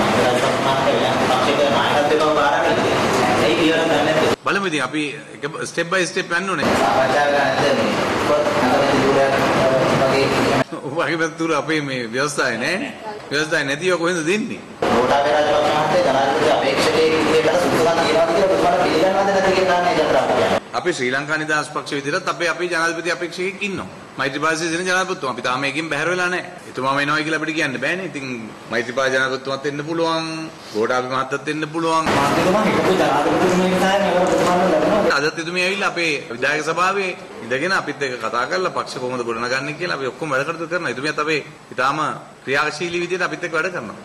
කියන්නේ. බලමු ඉතින් අපි ස්ටෙප් බයි ස්ටෙප් යන්න ඕනේ. ඔයගේ පැත්තට අපේ මේ ව්‍යවස්ථාවේ නෑ. ව්‍යවස්ථාවේ නැතිව කොහෙන්ද දෙන්නේ? අපි ශ්‍රී ලංකා නිදහස් පක්ෂ විදිහට අපේ ජනාධිපති අපේක්ෂකෙක් ඉන්නවා. මෛත්‍රීපාල සිරිසේන ජනාධිපතිතුමා. අපි තාම එකකින් බැහැර වෙලා නැහැ. එතුමාම එනවා කියලා අපිට කියන්න බෑනේ. ඉතින් මෛත්‍රීපාල ජනාධිපතිතුමාත් එන්න පුළුවන්. ගෝඨාභය මහත්තයත් එන්න පුළුවන්. අදත් එතුමිය ඇවිල්ලා අපේ විධායක සභාවේ ඉඳගෙන අපිත් එක්ක කතා කරලා පක්ෂ කොහොමද ගොඩනගන්නේ කියලා අපි ඔක්කොම වැඩ කටයුතු කරනවා. එතුමියත් අපේ ඊටාම ක්‍රියාශීලී විදිහට අපිත් එක්ක වැඩ කරනවා.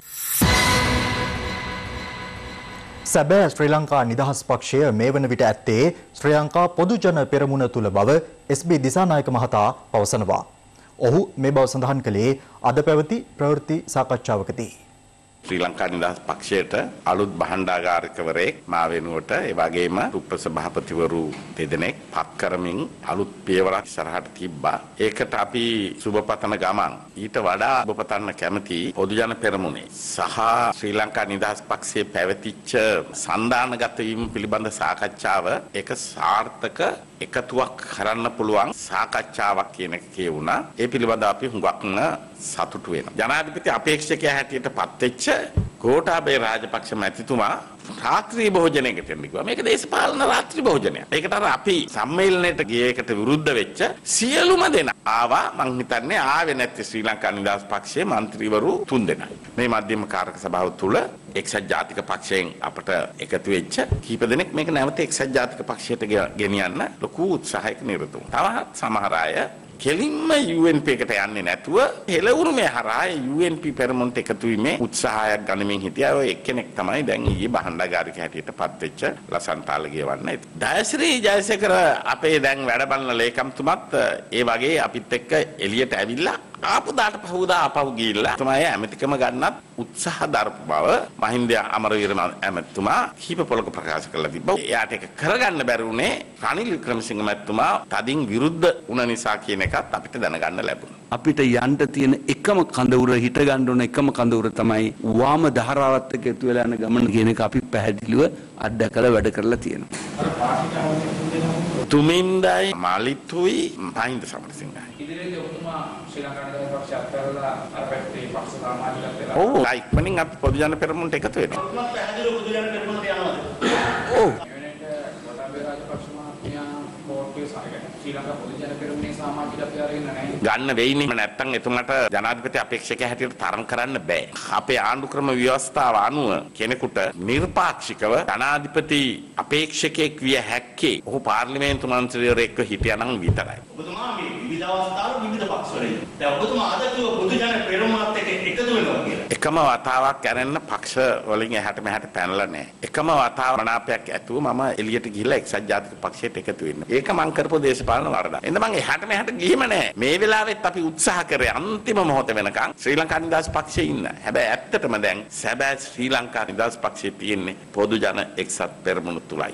සැබෑ ශ්‍රී ලංකා නිදහස් පක්ෂය මේ වන විට ඇත්තේ ශ්‍රී ලංකා පොදු ජන පෙරමුණ තුල බව SB දිසානායක මහතා පවසනවා. ඔහු මේ බව සඳහන් කළේ අද පැවති ප්‍රවෘත්ති සාකච්ඡාවකදී. ශ්‍රී ලංකා නිදහස් පක්ෂයට අලුත් භාණ්ඩාගාරිකවරයෙක් මා වෙනුවට ඒ වගේම උපසභාපතිවරු දෙදෙනෙක් පත් කරමින් අලුත් පියවරක් ඉස්සරහට තිබ්බා. ඒකට අපි සුබපතන ගමන් ඊට වඩා සුබපතන්න කැමති පොදු ජන පෙරමුණේ සහ ශ්‍රී ලංකා නිදහස් පක්ෂයේ පැවතිච්ච සන්දානගත වීම පිළිබඳ සාකච්ඡාව එක සාර්ථක එකතුවක් කරන්න පුළුවන් සාකච්ඡාවක් කියන එක කියුණා. ඒ පිළිබඳව අපි හුඟක්ම සතුටු වෙනවා. ජනාධිපති අපේක්ෂකයා හැටියට පත්වෙච්ච ගෝඨාභය රාජපක්ෂ මැතිතුමා රාත්‍රී භෝජනයකට එන්න කිව්වා. මේක දේශපාලන රාත්‍රී භෝජනයක්. ඒකට අර අපි සම්මේලනයේට ගියේකට විරුද්ධ වෙච්ච සියලුම දෙනා ආවා. මං හිතන්නේ ආවේ නැත්තේ ශ්‍රී ලංකා නිදහස් පක්ෂයේ മന്ത്രിවරු 3 දෙනා. මේ මධ්‍යම කාරක සභාව තුල එක්සත් ජාතික පක්ෂයෙන් අපට එකතු වෙච්ච කීප දෙනෙක් මේක නැවත එක්සත් ජාතික පක්ෂයට ගෙනියන්න ලොකු උත්සාහයක නිරත වුණා. තවත් සමහර අය කෙලින්ම UNP එකට යන්නේ නැතුව හෙළවුරුමේ හරහා UNP පෙරමුණට එකතු වීමේ උත්සාහයක් ගනිමින් හිටියා. ඔය එක්කෙනෙක් තමයි දැන් ඊයේ බහණ්ඩාගාරික හැටියට පත් වෙච්ච ලසන්තාල ගියවන්න. දයශ්‍රී ජයසේකර අපේ දැන් වැඩ බලන ලේකම්තුමත් ඒ වගේ අපිත් එක්ක එළියට ඇවිල්ලා ආපු දාට පහුදා ආපහු ගිහිල්ලා තමයි ඇමතිකම ගන්නත් උත්සාහ දරපු බව මහින්ද අමරවීර ඇමතිතුමා කීප පොලක ප්‍රකාශ කළා තිබ්බා. එයාට ඒක කරගන්න බැරි වුණේ රනිල් වික්‍රමසිංහ මැතිතුමා තදින් විරුද්ධ වුණ නිසා කියන එකත් අපිට දැනගන්න ලැබුණා. අපිට යන්න තියෙන එකම කඳවුර හිට ගන්න ඕන එකම කඳවුර තමයි වාම ධාරාවත් එක්ක එකතු වෙලා යන ගමන කියන එක අපි පැහැදිලිව අත්දැකලා වැඩ කරලා තියෙනවා. තුමින්දයි මාලිතුයි මහින්ද සමරසිංහයි. ඉදිරියේදී ඔබතුමා ශ්‍රී ලංකා නිදහස් පක්ෂය අත්හැරලා අර පැත්තේ පක්ෂ සමාජිකත්වයට ඔව් ඉක්මනින් අපි පොදු ජන පෙරමුණට එකතු වෙනවා. ඔබතුමා පැහැදිලිව පොදු ජන පෙරමුණට යනවාද? ඔව්. ගෝඨාභය රාජපක්ෂ මහත්මයා කෝට්ටේ සාකච්ඡා ශ්‍රී ලංකා පොදු ජන පෙරමුණේ සමාජිකත්වය අරගෙන නැහැ. ගන්න වෙයිනේ. නැත්තම් එතුමාට ජනාධිපති අපේක්ෂකයා හැටියට තරම් කරන්න බෑ. අපේ ආණ්ඩු ක්‍රම ව්‍යවස්ථාව අනුව කෙනෙකුට නිර්පාක්ෂිකව ජනාධිපති අපේක්ෂකයෙක් විය හැක්කේ ඔහු පාර්ලිමේන්තු මන්ත්‍රීවරයෙක්ව හිටියානම් විතරයි. ඔබතුමා මේ විවිධ අවස්ථාවල විවිධ පක්ෂවලින් දැන් ඔබතුමා අද කිව්ව පොදු ජන පෙරමුණත් එක්ක එකතු වෙනවා කියලා. එකම වතාවක් කරන්න පක්ෂ වලින් එහාට මෙහාට පැනලා නැහැ. එකම වතාව මනාපයක් ඇතුව මම එළියට ගිහිල්ලා එක්සත් ජාතික පක්ෂයට එකතු වෙන්න. ඒක මං කරපු දේශපාලන වරදක්. එඳ මං එහාට මෙහාට ගිහිම නැහැ. මේ වෙලාවෙත් අපි උත්සාහ කරේ අන්තිම මොහොත වෙනකන් ශ්‍රී ලංකා නිදහස් පක්ෂයේ ඉන්න. හැබැයි ඇත්තටම දැන් සැබෑ ශ්‍රී ලංකා නිදහස් පක්ෂයේ තියෙන්නේ පොදු ජන එක්සත් පෙරමුණ තුලයි.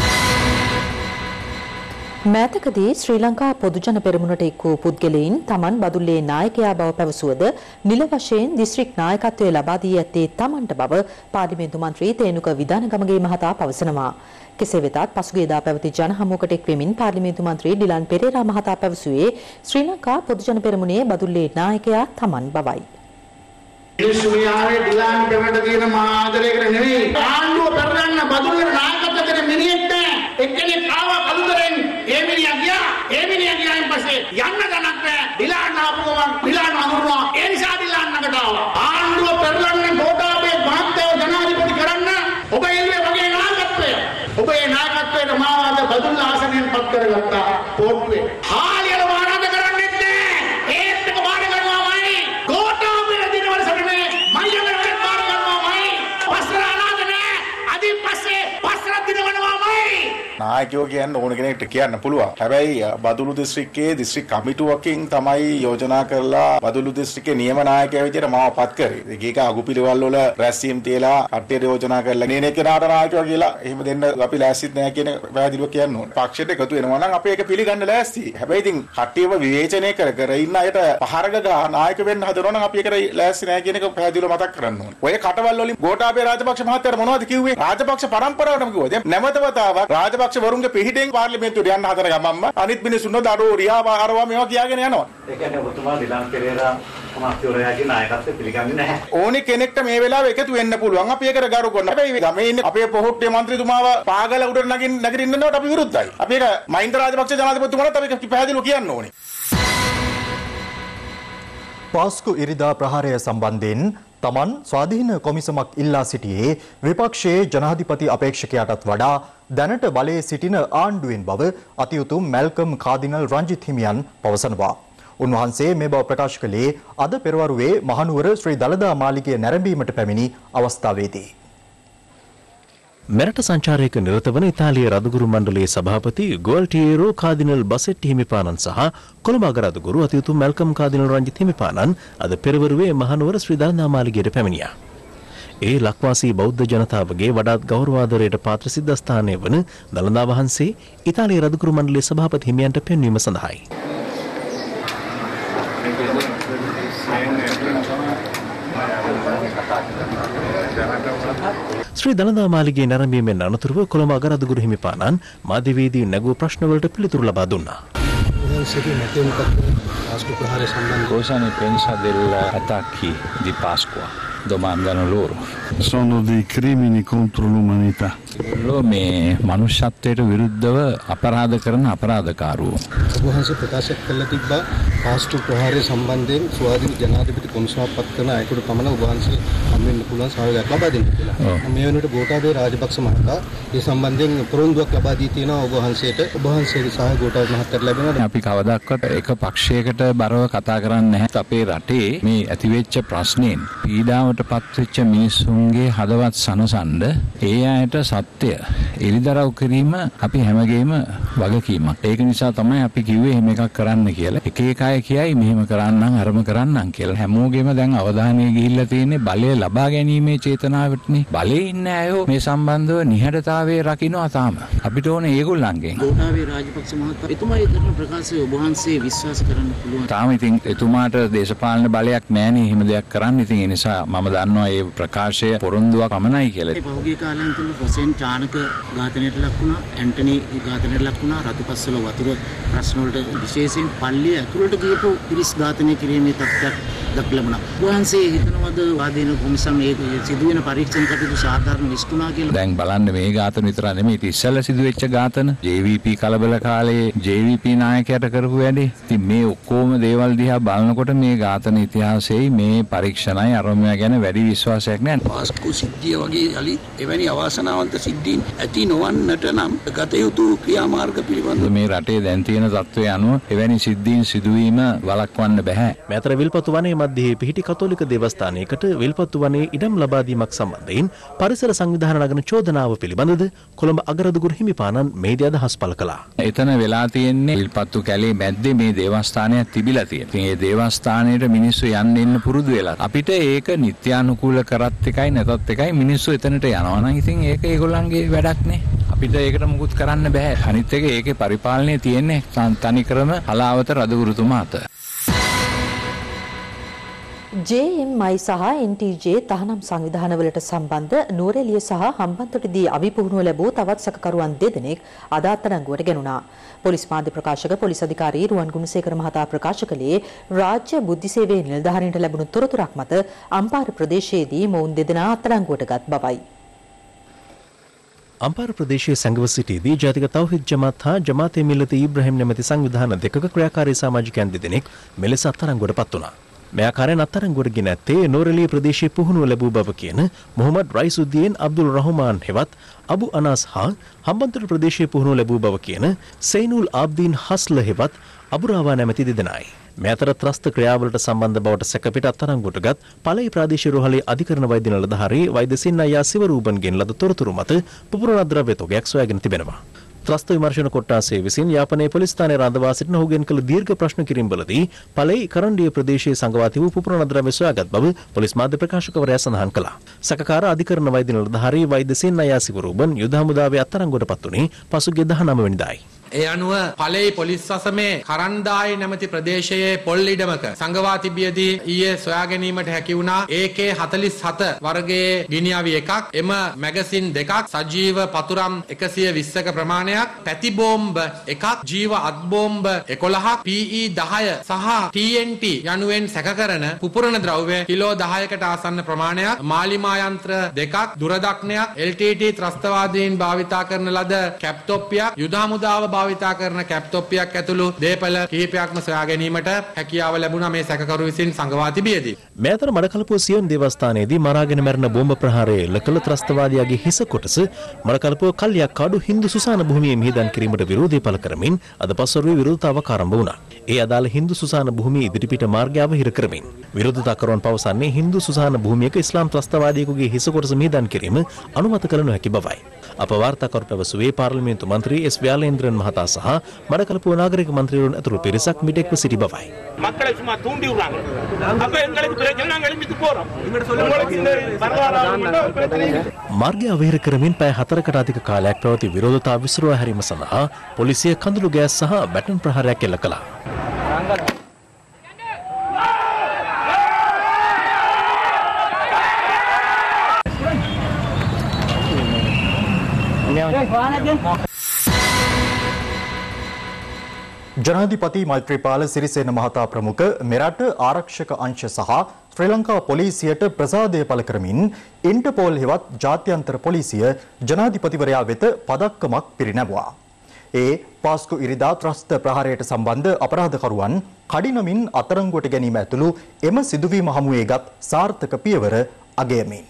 මෑතකදී ශ්‍රී ලංකා පොදු ජන පෙරමුණට එක් වූ පුද්ගලයින් තමන් බදුල්ලේ නායකයා බව පැවසුවද නිල වශයෙන් දිස්ත්‍රික් නායකත්වය ලබා දී ඇත්තේ තමන්ට බව පාර්ලිමේන්තු මන්ත්‍රී තේනුක විදානගමගේ මහතා පවසනවා. කෙසේ වෙතත් පසුගියදා පැවති ජන හමුවකට එක් වෙමින් පාර්ලිමේන්තු මන්ත්‍රී ඩිලන් පෙරේරා මහතා පැවසුවේ ශ්‍රී ලංකා පොදු ජන පෙරමුණේ බදුල්ලේ නායකයා තමන් බවයි. මිනිස්සු මේ ආවේ ඩිලාන් පෙරමට තියෙන මා ආදරයකට නෙවෙයි ආණ්ඩුව පෙරලන්න බදුල්ලට නායකත්වය දෙන මිනිහෙක් නැහැ. එක්කෙනෙක් ආවා කලුතරෙන් ඒ මිනිහා ගියායින් පස්සේ යන්න ගණක් නැහැ. ඩිලාන් ආපු ගමන් ඩිලාන් අඳුරනවා. ඒ නිසා ඩිලාන් ළඟට ආවා. ආණ්ඩුව පෙරලන්න ගෝඨාභය මහත්තයව ජනාධිපති කරන්න ඔබ එල්ලේ වගේ නායකත්වය. ඔබ ඒ නායකත්වයට මාවාද බදුල්ල ආසනයෙන් පත් කරගත්තා පොට්ටුවේ. ආලියල මානද කරන්නේ නැහැ. ඒත් එක බාර ගන්නවාමයි. ගෝඨාභය දිනවල සටනේ මයියකට බාර ගන්නවාමයි. පස්තර අනාද නැහැ. අදින් පස්සේ පස්තර දිනවනවාමයි. නායකයෝ කියන්න ඕන කෙනෙක්ට කියන්න පුළුවන්. හැබැයි බදුල්ල දිස්ත්‍රික්කයේ දිස්ත්‍රික් කමිටුවකින් තමයි යෝජනා කරලා බදුල්ල දිස්ත්‍රික්කයේ නියම නායකයා විදිහට මාව පත් කරේ. ඒක අගුපිළිවෙල් වල රැස්වීම් තියලා කට්ටියට යෝජනා කරලා නේ කෙනාට නායකයෝ කියලා එහෙම දෙන්න අපි ලෑස්තිත් නැහැ කියන පැහැදිලිව කියන්න ඕනේ. පක්ෂයට එකතු වෙනවා නම් අපි ඒක පිළිගන්න ලෑස්ති. හැබැයි ඉතින් කට්ටියව විවේචනය කර ඉන්න අයට පහරක ගහ නායක වෙන්න හදනවා නම් අපි ඒකට ලෑස්ති නැහැ කියන එක පැහැදිලිව මතක් කරන්න ඕනේ. ඔය කටවල් වලින් ගෝඨාභය රාජපක්ෂ මහත්තයාට මොනවද කිව්වේ? රාජපක්ෂ පරම්පරාවටම කිව්වා. දැන් නැවතවතාවක් රාජපක්ෂ වරුන්ගේ පිහිටෙන් පාර්ලිමේන්තුවට යන්න හදන ගමන්ම අනිත් මිනිස්සුන්ව දඩෝ රියා ආරවා මේවා කියාගෙන යනවා. ඒ කියන්නේ ඔබතුමා ඩිලාන් පෙරේරා සමාජ්‍යවරයාගේ නායකත්වය පිළිගන්නේ නැහැ. ඕනි කෙනෙක්ට මේ වෙලාවේ එකතු වෙන්න පුළුවන්. අපි ඒකට ගරු කරනවා. හැබැයි ගමේ ඉන්නේ අපේ පොහොට්ටේ മന്ത്രിතුමාව පාගල උඩට නගින්න ඉන්නවට අපි විරුද්ධයි. අපි ඒක මහින්ද රාජපක්ෂ ජනාධිපතිතුමාට අපි පැහැදිලිව කියන්න ඕනේ. පාස්කු ඉරිදා ප්‍රහාරය සම්බන්ධයෙන් තමන් ස්වාධීන කොමිසමක් ඉල්ලා සිටියේ විපක්ෂයේ ජනාධිපති අපේක්ෂකයාටත් වඩා දැනට බලයේ සිටින ආණ්ඩුවෙන් බව අතිඋතුම් මැල්කම් කාදිනල් රංජිත් හිමියන් පවසනවා. උන්වහන්සේ මේ බව ප්‍රකාශ කළේ අද පෙරවරුවේ මහනුවර ශ්‍රී දළදා මාලිගය නැරඹීමට පැමිණි අවස්ථාවේදී. මෙරට සංචාරයක නිරත වන ඉතාලිය රදගුරු මණ්ඩලයේ සභාපති ගෝල්ටියේරෝ කාදිනල් බසෙට්ටි හිමිපාණන් සහ කොළඹ අගරදගුරු අතිඋතුම් මැල්කම් කාදිනල් රංජිත් හිමිපාණන් අද පෙරවරුවේ මහනුවර ශ්‍රී දළදා මාලිගයට පැමිණියා. ඒ ලක්වාසී බෞද්ධ ජනතාවගේ වඩාත් ගෞරවාදරයට පාත්‍ර සිද්ධාස්ථානය වන දළදා වහන්සේ ඉතාලිය රදගුරු මණ්ඩලයේ සභාපති හිමියන්ට පෙන්වීම සඳහායි. ශ්‍රී දළදා මාලිගයේ නැරඹීමෙන් අනතුරුව කොළඹ අගරදගුරු හිමිපාණන් මාධ්‍යවේදී නැගූ ප්‍රශ්නවලට පිළිතුරු ලබා දුන්නා. Cosa ne pensa degli attacchi di Pasqua? Domandano loro. Sono dei crimini contro l'umanità. මේ මනුෂ්‍යත්වයට විරුද්ධව අපරාධ කරන අපරාධකාරවෝ. ඔබ වහන්සේ ප්‍රකාශ කළ තිබ්බා පාස්ටු ප්‍රහාරය සම්බන්ධයෙන් ස්වාධීන ජනාධිපති කොමිසමක් පත් කරන අයෙකුට පමණ ඔබ වහන්සේ හම්බෙන්න පුළුවන් සහයෝගයක් ලබා දෙන්න කියලා. මේ වෙනුවට ගෝඨාභය රාජපක්ෂ මහතා ඒ සම්බන්ධයෙන් පොරොන්දුවක් ලබා දී තියෙනවා ඔබ වහන්සේට. ඔබ වහන්සේගේ සහාය ගෝඨාභය මහතාට ලැබෙනවා. අපි කවදාවත් එක පක්ෂයකට බරව කතා කරන්නේ නැහැ. අපේ රටේ මේ ඇතිවෙච්ච ප්‍රශ්නෙන් පීඩාවට පත්වෙච්ච මිනිස්සුන්ගේ හදවත් සනසන්න ඒ අයට සත්‍ය එලිදරව් කිරීම අපි හැමගේම වගකීමක්. ඒක නිසා තමයි අපි කිව්වේ එහෙම එකක් කරන්න කියලා. එක එක අය කියයි මෙහෙම කරන්නම් අරම කරන්නම් කියලා. හැමෝගෙම දැන් අවධානය ගිහිල්ලා තියෙන්නේ බලය ලබා ගැනීමේ චේතනාවටනේ. බලේ ඉන්න අයෝ මේ සම්බන්ධව නිහඬතාවයේ රකින්නවා තාම. අපිට ඕනේ ඒගොල්ලන්ගෙන්. ගෝඨාභය රාජපක්ෂ මහතා එතුමා ඒ කරන ප්‍රකාශය ඔබ වහන්සේ විශ්වාස කරන්න පුළුවන්. තාම ඉතින් එතුමාට දේශපාලන බලයක් නැහැනේ එහෙම දෙයක් කරන්න. ඉතින් ඒ නිසා මම දන්නවා මේ ප්‍රකාශය පොරොන්දුවක් පමණයි කියලා. ඒ පහුගිය කාලයන් තුල හොසෙන් චානක ඝාතනයට ලක් වුණා, ඇන්ටනි ඝාතනයට ලක් වුණා, රතුපස්වල වතුර ප්‍රශ්න වලට විශේෂයෙන් පල්ලිය ඇතුළට ගියපු පිරිස් ඝාතනය කිරීමේ තත්ත්වයක් දක්වලා. වහන්සේ හිතනවද ආදීන කොමිසම් මේ සිදුවෙන පරීක්ෂණ කටයුතු සාධාරණ විශ්තුනා කියලා? දැන් බලන්න මේ ඝාතන විතර නෙමෙයි ඉතින් සිදුවෙච්ච ඝාතන JVP කලබල කාලේ JVP නායකයාට කරපු වැඩේ. ඉතින් මේ ඔක්කොම දේවල් දිහා බලනකොට මේ ඝාතන ඉතිහාසයේ මේ පරීක්ෂණයි අරමුණ ගැන වැඩි විශ්වාසයක් නැහැ. පාස්කු සිද්ධිය වගේ යලි එවැනි අවාසනාවන්ත සිද්ධීන් ඇති නොවන්නට නම් ගත යුතු ක්‍රියාමාර්ග පිළිබඳව මේ රටේ දැන් තියෙන තත්ත්වය අනුව එවැනි සිද්ධීන් සිදුවීම වළක්වන්න බෑ. මෙතර විල්පත්තු වනයේ මැදේ පිහිටි කතෝලික දේවස්ථානයකට විල්පත්තු වනයේ ඉඩම් ලබා දීමක් සම්බන්ධයෙන් පරිසර සංවිධාන නගන චෝදනාව පිළිබඳව කොළඹ අගරදුගුරු හිමිපාණන් මේදී අදහස් පළ කළා. එතන වෙලා තියෙන්නේ විල්පත්තු කැලේ මැද්දේ මේ දේවස්ථානයක් තිබිලා තියෙනවා. ඉතින් මේ දේවස්ථානයට මිනිස්සු යන්න එන්න පුරුදු වෙලා. අපිට ඒක නිත්‍යානුකූල කරත් එකයි නැතත් එකයි මිනිස්සු එතනට යනවා නම් ඉතින් ඒක ඒගොල්ලන්ගේ වැඩක් නේ. අපිට ඒකට මුකුත් කරන්න බෑ. අනිත් එක ඒකේ පරිපාලනය තියෙන්නේ තනිකරම හලාවත රදගුරුතුමා අත. JMI සහ NTJ තහනම් සංවිධානවලට සම්බන්ධ නුවරඑළිය සහ හම්බන්තොටදී අවිපුහුණුව ලැබූ තවත් සැකකරුවන් දෙදෙනෙක් අද අත්අඩංගුවට ගැනුණා. පොලිස් මාධ්‍ය ප්‍රකාශක පොලිස් අධිකාරී රුවන් ගුණසේකර මහතා ප්‍රකාශ කළේ රාජ්‍ය බුද්ධි සේවයේ නිලධාරීන්ට ලැබුණු තොරතුරක් මත අම්පාර ප්‍රදේශයේදී මොවුන් දෙදෙනා අත්අඩංගුවට ගත් බවයි. අම්පාර ප්‍රදේශයේ සංගව සිටියේදී ජාතික තෞහිද් ජමාත් හා ජමාතේ මිල්ලත ඉබ්‍රහීම් නැමැති සංවිධාන දෙකක ක්‍රියාකාරී සමාජිකයන් දෙදෙනෙක් මෙලෙස අත්අඩංගුවට පත් වුණා. මේ ආකාරයෙන් අත්අඩංගුවට ගෙන ඇත්තේ නෝරෙලිය ප්‍රදේශයේ පුහුණුව ලැබූ බව කියන මොහමඩ් රයිසුද්දීන් අබ්දුල් රහමාන් හෙවත් අබු අනාස් හා හම්බන්තොට ප්‍රදේශයේ පුහුණුව ලැබූ බව කියන සයිනුල් ආබ්දීන් හස්ල හෙවත් අබුරාවා නැමැති දෙදෙනායි. මේ අතර ත්‍රස්ත ක්‍රියාවලට සම්බන්ධ බවට සැකපිට අත්අඩංගුවටගත් පළයි ප්‍රාදේශීය රෝහලේ අධිකරණ වෛද්‍ය නිලධාරී වෛද්‍ය සින්නයියා සිවරූබන්ගෙන් ලද තොරතුරු මත පුපුරණ ද්‍රව්‍ය තොගයක් සොයාගෙන තිබෙනවා. ත්‍රස්ත විමර්ශන කොට්ටාසය විසින් යාපනයේ පොලිස් ස්ථානයේ රඳවා සිටින ඔහුගෙන් කළ දීර්ඝ ප්‍රශ්න කිරීම්වලදී පළයි කරණ්ඩිය ප්‍රදේශයේ සංගවා තිබූ පුපුරණ ද්‍රව්‍ය සොයාගත් බව පොලිස් මාධ්‍ය ප්‍රකාශකවරයා සඳහන් කළා. සැකකාර අධිකරණ වෛද්‍ය නිලධාරී වෛද්‍ය සින්නයියා සිවරූබන් යුද හමුදාවේ අත්අඩංගුවට පත් වුණේ පසුගිය 19 වෙනිදායි. ඒ අනුව පළේ පොලිස් වසමේ කරන්දායි නැමැති ප්‍රදේශයේ පොල් ඉඩමක සංගවා තිබියදී ඊයේ සොයා ගැනීමට හැකි වුණා AK-47 වර්ගයේ ගිනි එකක්, එම මැගසින් දෙකක්, සජීව පතුරම් 120ක ප්‍රමාණයක්, පැති බෝම්බ එකක්, ජීව අත් බෝම්බ 11ක්, PE-10 සහ TNT යනුවෙන් සැකකරන පුපුරණ ද්‍රව්‍ය කිලෝ 10කට ආසන්න ප්‍රමාණයක්, මාලිමා යන්ත්‍ර දෙකක්, දුරදක්නයක්, LTT ත්‍රස්තවාදීන් භාවිතා කරන ලද කැප්තොප්පියක්, යුද හමුදාව භාවිතා කරන කැප්තොප්පියක් ඇතුළු දේපල කිහිපයක්ම සොයා ගැනීමට හැකියාව ලැබුණා මේ සැකකරු විසින් සංගවා තිබියදී. මේ අතර මඩකලපුව සියොන් දේවස්ථානයේදී මරාගෙන මැරෙන බෝම්බ ප්‍රහාරයේ ලකල ත්‍රස්තවාදියාගේ හිස කොටස මඩකලපුව කල්ලියක්කාඩු හින්දු සුසාන භූමියේ මිහිදන් කිරීමට විරෝධය පළ කරමින් අද පස්වරුවේ විරෝධතාවක් ආරම්භ වුණා. ඒ අදාළ හින්දු සුසාන භූමිය ඉදිරිපිට මාර්ගය අවහිර කරමින් විරෝධතාකරුවන් පවසන්නේ හින්දු සුසාන භූමියක ඉස්ලාම් ත්‍රස්තවාදියෙකුගේ හිස කොටස මිහිදන් කිරීම අනුමත කළ නොහැකි බවයි. අප වාර්තාකරු පැවසුවේ පාර්ලිමේන්තු මන්ත්‍රී එස් ව්‍යාලේන්ද්‍රන් මහතා සහ මඩකලපුව නාගරික මන්ත්‍රීවරුන් ඇතුළු පිරිසක් මිටෙක්ව සිටි බවයි. மக்களை சும்மா தூண்டி விடுறாங்க. அப்ப எங்களுக்கு பிரச்சனை, நாங்க எழுப்பிட்டு போறோம். உங்களுக்கு இந்த பரவாயில்ல மட்டும் பிரச்சனை இல்லை. මාර්ගය අවහිර කරමින් පැය 4කට අධික කාලයක් පැවති විරෝධතාව විසිරුවා හැරීම සඳහා පොලිසිය කඳුළු ගෑස් සහ බැටන් ප්‍රහාරයක් එල්ල කළා. ජනාධිපති මෛත්‍රීපාල සිරිසේන මහතා ප්‍රමුඛ මෙරට ආරක්ෂක අංශ සහ ශ්‍රී ලංකා පොලිසියට ප්‍රසාදය පළ කරමින් ඉන්ටර්පෝල් හෙවත් ජාත්‍යන්තර පොලිසිය ජනාධිපතිවරයා වෙත පදක්කමක් පිරිනැමුවා. ඒ පාස්කු ඉරිදා ත්‍රස්ත ප්‍රහාරයට සම්බන්ධ අපරාධකරුවන් කඩිනමින් අත්අඩංගුවට ගැනීම ඇතුළු එම සිදුවීම හමුවේගත් සාර්ථක පියවර අගයමින්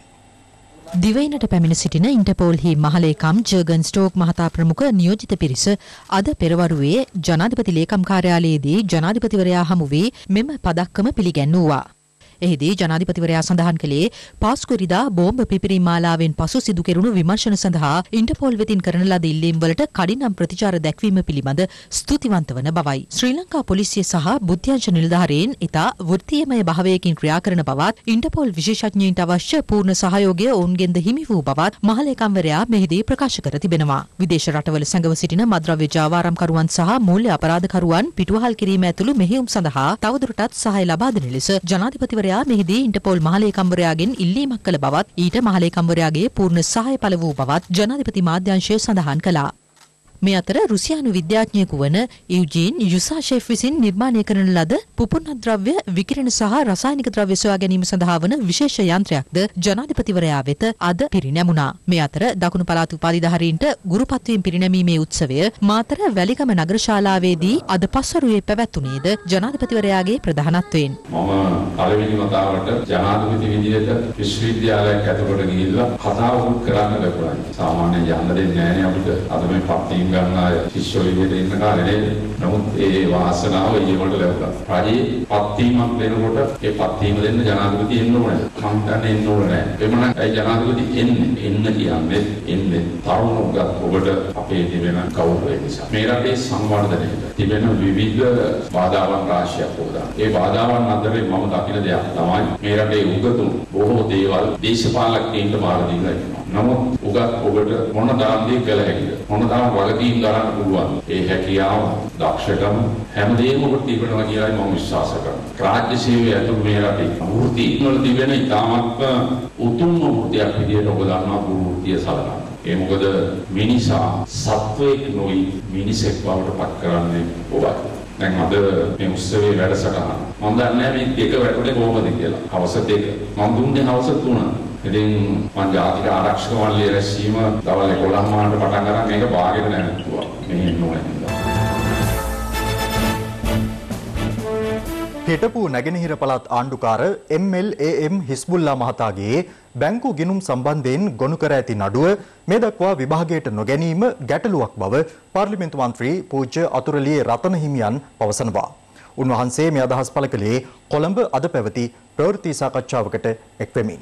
දිවයිනට පැමිණ සිටින ඉන්ටර්පෝල්හි මහලේකම් ජර්ගන් ස්ටෝක් මහතා ප්‍රමුඛ නියෝජිත පිරිස අද පෙරවරුවේ ජනාධිපති ලේකම් කාර්යාලයේදී ජනාධිපතිවරයා හමු වී මෙම පදක්කම පිළිගැන්වුවා. එහිදී ජනාධිපතිවරයා සඳහන් කළේ පාස්කු ඉරිදා බෝම්බ පිපිරීම් මාලාවෙන් පසු සිදු කෙරුණු විමර්ශන සඳහා ඉන්ටර්පෝල් වෙතින් කරන ලද ඉල්ලීම් වලට කඩිනම් ප්‍රතිචාර දැක්වීම පිළිබඳ ස්තුතිවන්ත වන බවයි. ශ්‍රී ලංකා පොලිසිය සහ බුද්ධ්‍යංශ නිලධාරීන් ඉතා වෘත්තීයමය භාවයකින් ක්‍රියා කරන බවත් ඉන්ටර්පෝල් විශේෂඥයින්ට අවශ්‍ය පූර්ණ සහයෝගය ඔවුන්ගෙන්ද හිමි වූ බවත් මහලේකම්වරයා මෙහිදී ප්‍රකාශ කර තිබෙනවා. විදේශ රටවල සැඟව සිටින මද්‍රව්‍ය ජාවාරම්කරුවන් සහ මූල්‍ය අපරාධකරුවන් පිටුවහල් කිරීම ඇතුළු මෙහෙයුම් සඳහා තවදුරටත් සහාය ලබා දෙන ලෙස ජනාධිපතිවරයා මෙහිදී ඉන්ටර්පෝල් මහලේකම්වරයාගෙන් ඉල්ලීමක් කළ බවත් ඊට මහලේකම්වරයාගේ පූර්ණ සහාය පළ වූ බවත් ජනාධිපති මාධ්‍යංශය සඳහන් කළා. මේ අතර රුසියානු විද්‍යාඥයෙකු වන ඉව්ජීන් යුසාෂෙෆ් විසින් නිර්මාණය කරන ලද පුපුරණ ද්‍රව්‍ය විකිරණ සහ රසායනික ද්‍රව්‍ය සොයා ගැනීම සඳහා වන විශේෂ යන්ත්‍රයක්ද ජනාධිපතිවරයා වෙත අද පිරිනැමුණා. මේ අතර දකුණු පළාත් උපාධිධාරීන්ට ගුරුපත්වීම් පිරිනැමීමේ උත්සවය මාතර වැලිගම නගර ශාලාවේදී අද පස්වරුවේ පැවැත්වුණේද ජනාධිපතිවරයාගේ ප්‍රධානත්වයෙන්. මම පළවෙනි වතාවට ජනාධිපති විදියට විශ්වවිද්‍යාලයක් ඇතුළට ගිහිල්ලා කතාවකුත් කරන්න ලැබුණා. සාමාන්‍යයෙන් යන්න දෙන්නේ නැහැ අපිට. අද මේ පත්තිම් ගන්න අය ශිෂ්‍ය විදියට ඉන්න කාලේ නේද? නමුත් ඒ වාසනාව ඊවලට ලැබුණා. රජයේ පත්තිමක් දෙනකොට ඒ පත්තිම දෙන්න ජනාධිපති එන්න ඕනේ. මම දන්නේ එන්න ඕනේ නැහැ. එමනම් ඒ ජනාධිපති එන්න කියන්නේ එන්නේ තරුණ ඔබට අපේ තිබෙන ගෞරවය නිසා. මේ රටේ සංවර්ධනයට තිබෙන විවිධ බාධාවන් රාශියක් උදා. ඒ බාධාවන් අතරේ මම දකින දෙයක් තමයි මේ රටේ උගතුන් බොහෝ දේවල් දේශපාලකයන්ට බාර දීලා ඉන්නවා. නමුත් උගත් ඔබට මොන තරම් දේ කළ හැකිද? මොන තරම් වගකීම් ගන්න පුළුවන්? ඒ හැකියාව, දක්ෂකම හැමදේම ඔබට තිබෙනවා කියලායි මම විශ්වාස කරනවා. රාජ්‍ය සේවය ඇතුළු මේ රටේ වෘත්ති වල තිබෙන ඉතාමත් උතුම් වෘත්තියක් විදියට ඔබ දන්නවා වෘත්තිය සලකනවා. ඒ මොකද මිනිසා සත්වයක් නොයි මිනිසෙක් බවට පත් කරන්නේ ඔබයි. දැන් අද මේ උත්සවයේ වැඩසටහන මම දන්නේ මේ දෙක වැටුනේ කොහොමද කියලා. හවස දෙක. මම දුන්නේ හවස 3. ඉතින් මම ජාතික ආරක්ෂක මණ්ඩලයේ රැස්වීම දවල් 11 මානට පටන් ගන්න මේක භාගයට නැවතුවා. මෙහෙම නෝනේ. හිටපු නැගෙනහිර පළාත් ආණ්ඩුකාර MLAM හිස්බුල්ලා මහතාගේ බැංකු ගිණුම් සම්බන්ධයෙන් ගොනු කර ඇති නඩුව මේ දක්වා විභාගයට නොගැනීම ගැටලුවක් බව පාර්ලිමේන්තු මන්ත්‍රී පූජ්‍ය අතුරලියේ රතන හිමියන් පවසනවා. උන්වහන්සේ මේ අදහස් පළ කළේ කොළඹ අද පැවති ප්‍රවෘත්ති සාකච්ඡාවකට එක්වෙමින්.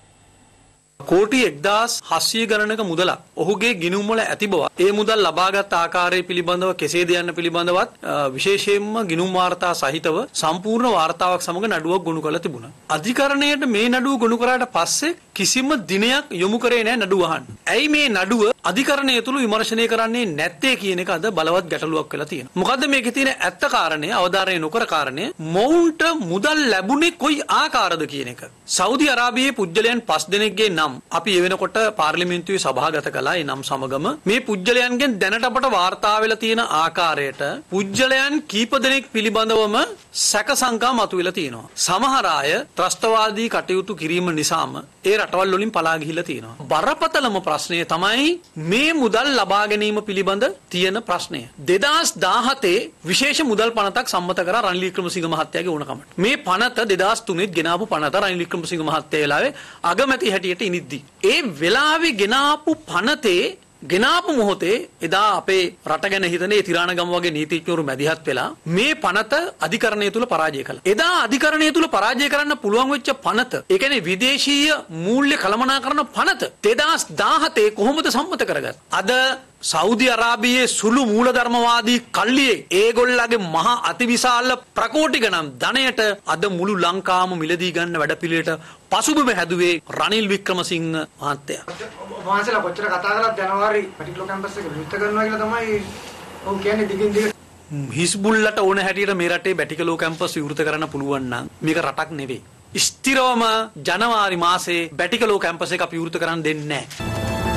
කෝටි 1700 ගණනක මුදලක් ඔහුගේ ගිණුම් වල ඇති බව ඒ මුදල් ලබාගත් ආකාරය පිළිබඳව කෙසේද යන්න පිළිබඳවත් විශේෂයෙන්ම ගිණුම් වාර්තා සහිතව සම්පූර්ණ වාර්තාවක් සමග නඩුවක් ගොනු කරලා තිබුණා. අධිකරණයට මේ නඩුව ගොනු කරාට පස්සේ කිසිම දිනයක් යොමු කරේ නැහැ නඩුව අහන්න. ඇයි මේ නඩුව අධිකරණය තුල විමර්ශනය කරන්නේ නැත්තේ කියන එක අද බලවත් ගැටලුවක් වෙලා තියෙනවා. මොකද්ද මේකේ තියෙන ඇත්ත කාරණය අවධාරණය නොකර කාරණය මොවුන්ට මුදල් ලැබුණේ කොයි ආකාරද කියන එක. සෞදි අරාබියේ පුජ්‍යලයන් 5 දෙනෙක්ගේ නම් අපි ඒ වෙනකොට පාර්ලිමේන්තුවේ සභාගත කළා. ඒ නම් සමගම මේ පුජ්‍යලයන්ගෙන් දැනට අපට වාර්තා වෙලා තියෙන ආකාරයට පුජ්‍යලයන් කීප දෙනෙක් පිළිබඳවම සැක සංකා මතුවෙලා තියෙනවා. සමහර අය ත්‍රස්තවාදී කටයුතු කිරීම නිසාම ඒ රටවල් වලින් පලා ගිහිල්ලා තියෙනවා. බරපතලම ප්‍රශ්නය තමයි මේ මුදල් ලබා ගැනීම පිළිබඳ තියෙන ප්‍රශ්නය. 2017 විශේෂ මුදල් පනතක් සම්මත කරා රනිල් වික්‍රමසිංහ මහත්තයාගේ ඕනකමට. මේ පනත 2003 ගෙනාපු පනත රනිල් වික්‍රමසිංහ මහත්තයා වෙලාවේ අගමැති හැටියට ඉනිද්දි. ඒ වෙලාවේ ගෙනාපු පනතේ ගෙනාපු මොහොතේ එදා අපේ රට ගැන හිතන ඒ තිරාණගම වගේ නීතිඥවරු මැදිහත් වෙලා මේ පනත අධිකරණය තුල පරාජය කළා. එදා අධිකරණය තුල පරාජය කරන්න පුළුවන් වෙච්ච පනත, ඒ කියන්නේ විදේශීය මූල්‍ය කළමනාකරන පනත 2017 කොහොමද සම්මත කරගත්තේ? අද සෞදි අරාබියේ සුළු මූලධර්මවාදී කල්ලියේ ඒගොල්ලගේ මහා අතිවිශාල ප්‍රකෝටි ගණන් ධනයට අද මුළු ලංකාවම මිලදී ගන්න වැඩපිළිවෙලට පසුබිම හැදුවේ රනිල් වික්‍රමසිංහ මහත්තයා. වහන්සේලා කොච්චර කතා කරත් ජනවාරි පැටික්ලෝ කැම්පස් එක විවෘත කරනවා කියලා තමයි ඔව් කියන්නේ දිගින් දිගට. හිස්බුල්ලට ඕන හැටියට මේ රටේ පැටික්ලෝ කැම්පස් විවෘත කරන්න පුළුවන් නම් මේක රටක් නෙවෙයි. ස්ථිරවම ජනවාරි මාසේ පැටික්ලෝ කැම්පස් එක අපි විවෘත කරන්න දෙන්නේ නැහැ.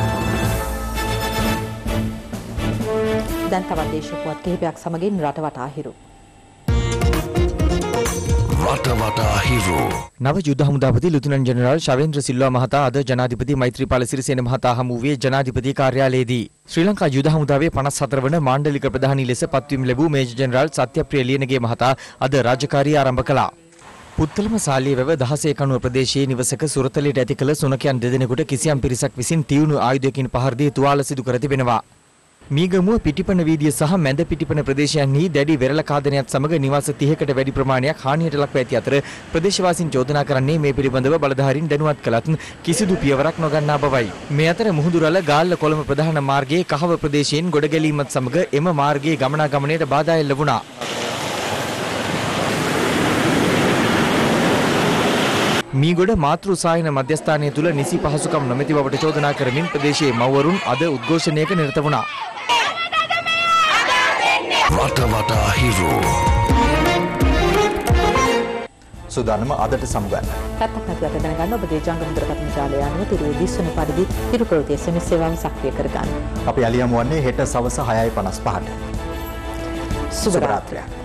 දැන් තවත් දේශපුවත් කිහිපයක් සමගින් රටවටා හිරු. රටවටා හිරු. නව යුද හමුදාපති ලුතුනන්ට් ජෙනරාල් ශවේන්ද්‍ර සිල්වා මහතා අද ජනාධිපති මෛත්‍රීපාල සිරිසේන මහතා හමු වූයේ ජනාධිපති කාර්යාලයේදී. ශ්‍රී ලංකා යුද හමුදාවේ 54 වන මාණ්ඩලික ප්‍රධානී ලෙස පත්වීම ලැබූ මේජර් ජෙනරාල් සත්‍යප්‍රිය ලියනගේ මහතා අද රාජකාරිය ආරම්භ කළා. පුත්තලම සාලිය වැව 16 කණුව ප්‍රදේශයේ නිවසක සුරතලයට ඇති කළ සුනකයන් දෙදෙනෙකුට කිසියම් පිරිසක් විසින් තියුණු ආයුධයකින් පහර දී තුවාල සිදු කර තිබෙනවා. මීගමුව පිටිපන වීදිය සහ මැද පිටිපන ප්‍රදේශයන්හි දැඩි වෙරළ කාදනයත් සමග නිවාස 30කට වැඩි ප්‍රමාණයක් හානියට ලක්ව ඇති අතර ප්‍රදේශවාසීන් චෝදනා කරන්නේ මේ පිළිබඳව බලධාරීන් දැනුවත් කළත් කිසිදු පියවරක් නොගන්නා බවයි. මේ අතර මුහුදුරළ ගාල්ල කොළඹ ප්‍රධාන මාර්ගයේ කහව ප්‍රදේශයෙන් ගොඩගැලීමත් සමග එම මාර්ගයේ ගමනාගමනයට බාධා එල්ල වුණා. මීගොඩ මාතෘ සායන මධ්‍යස්ථානය තුල නිසි පහසුකම් නොමැති බවට චෝදනා කරමින් ප්‍රදේශයේ මව්වරුන් අද උද්ඝෝෂණයක නිරත වුණා. රටවටා හිරු. සුදානම අදට සමුගන්න. පැත්තක් නැතුව දැනගන්න ඔබගේ ජංගම දුරකථන ජාලය අනුව තිරුවේ දිස්වන පරිදි හිරු ප්‍රවෘත්ති SMS සේවාව සක්‍රිය කරගන්න. අපි අලියමු වන්නේ හෙට සවස 6:55ට. සුබ රාත්‍රියක්.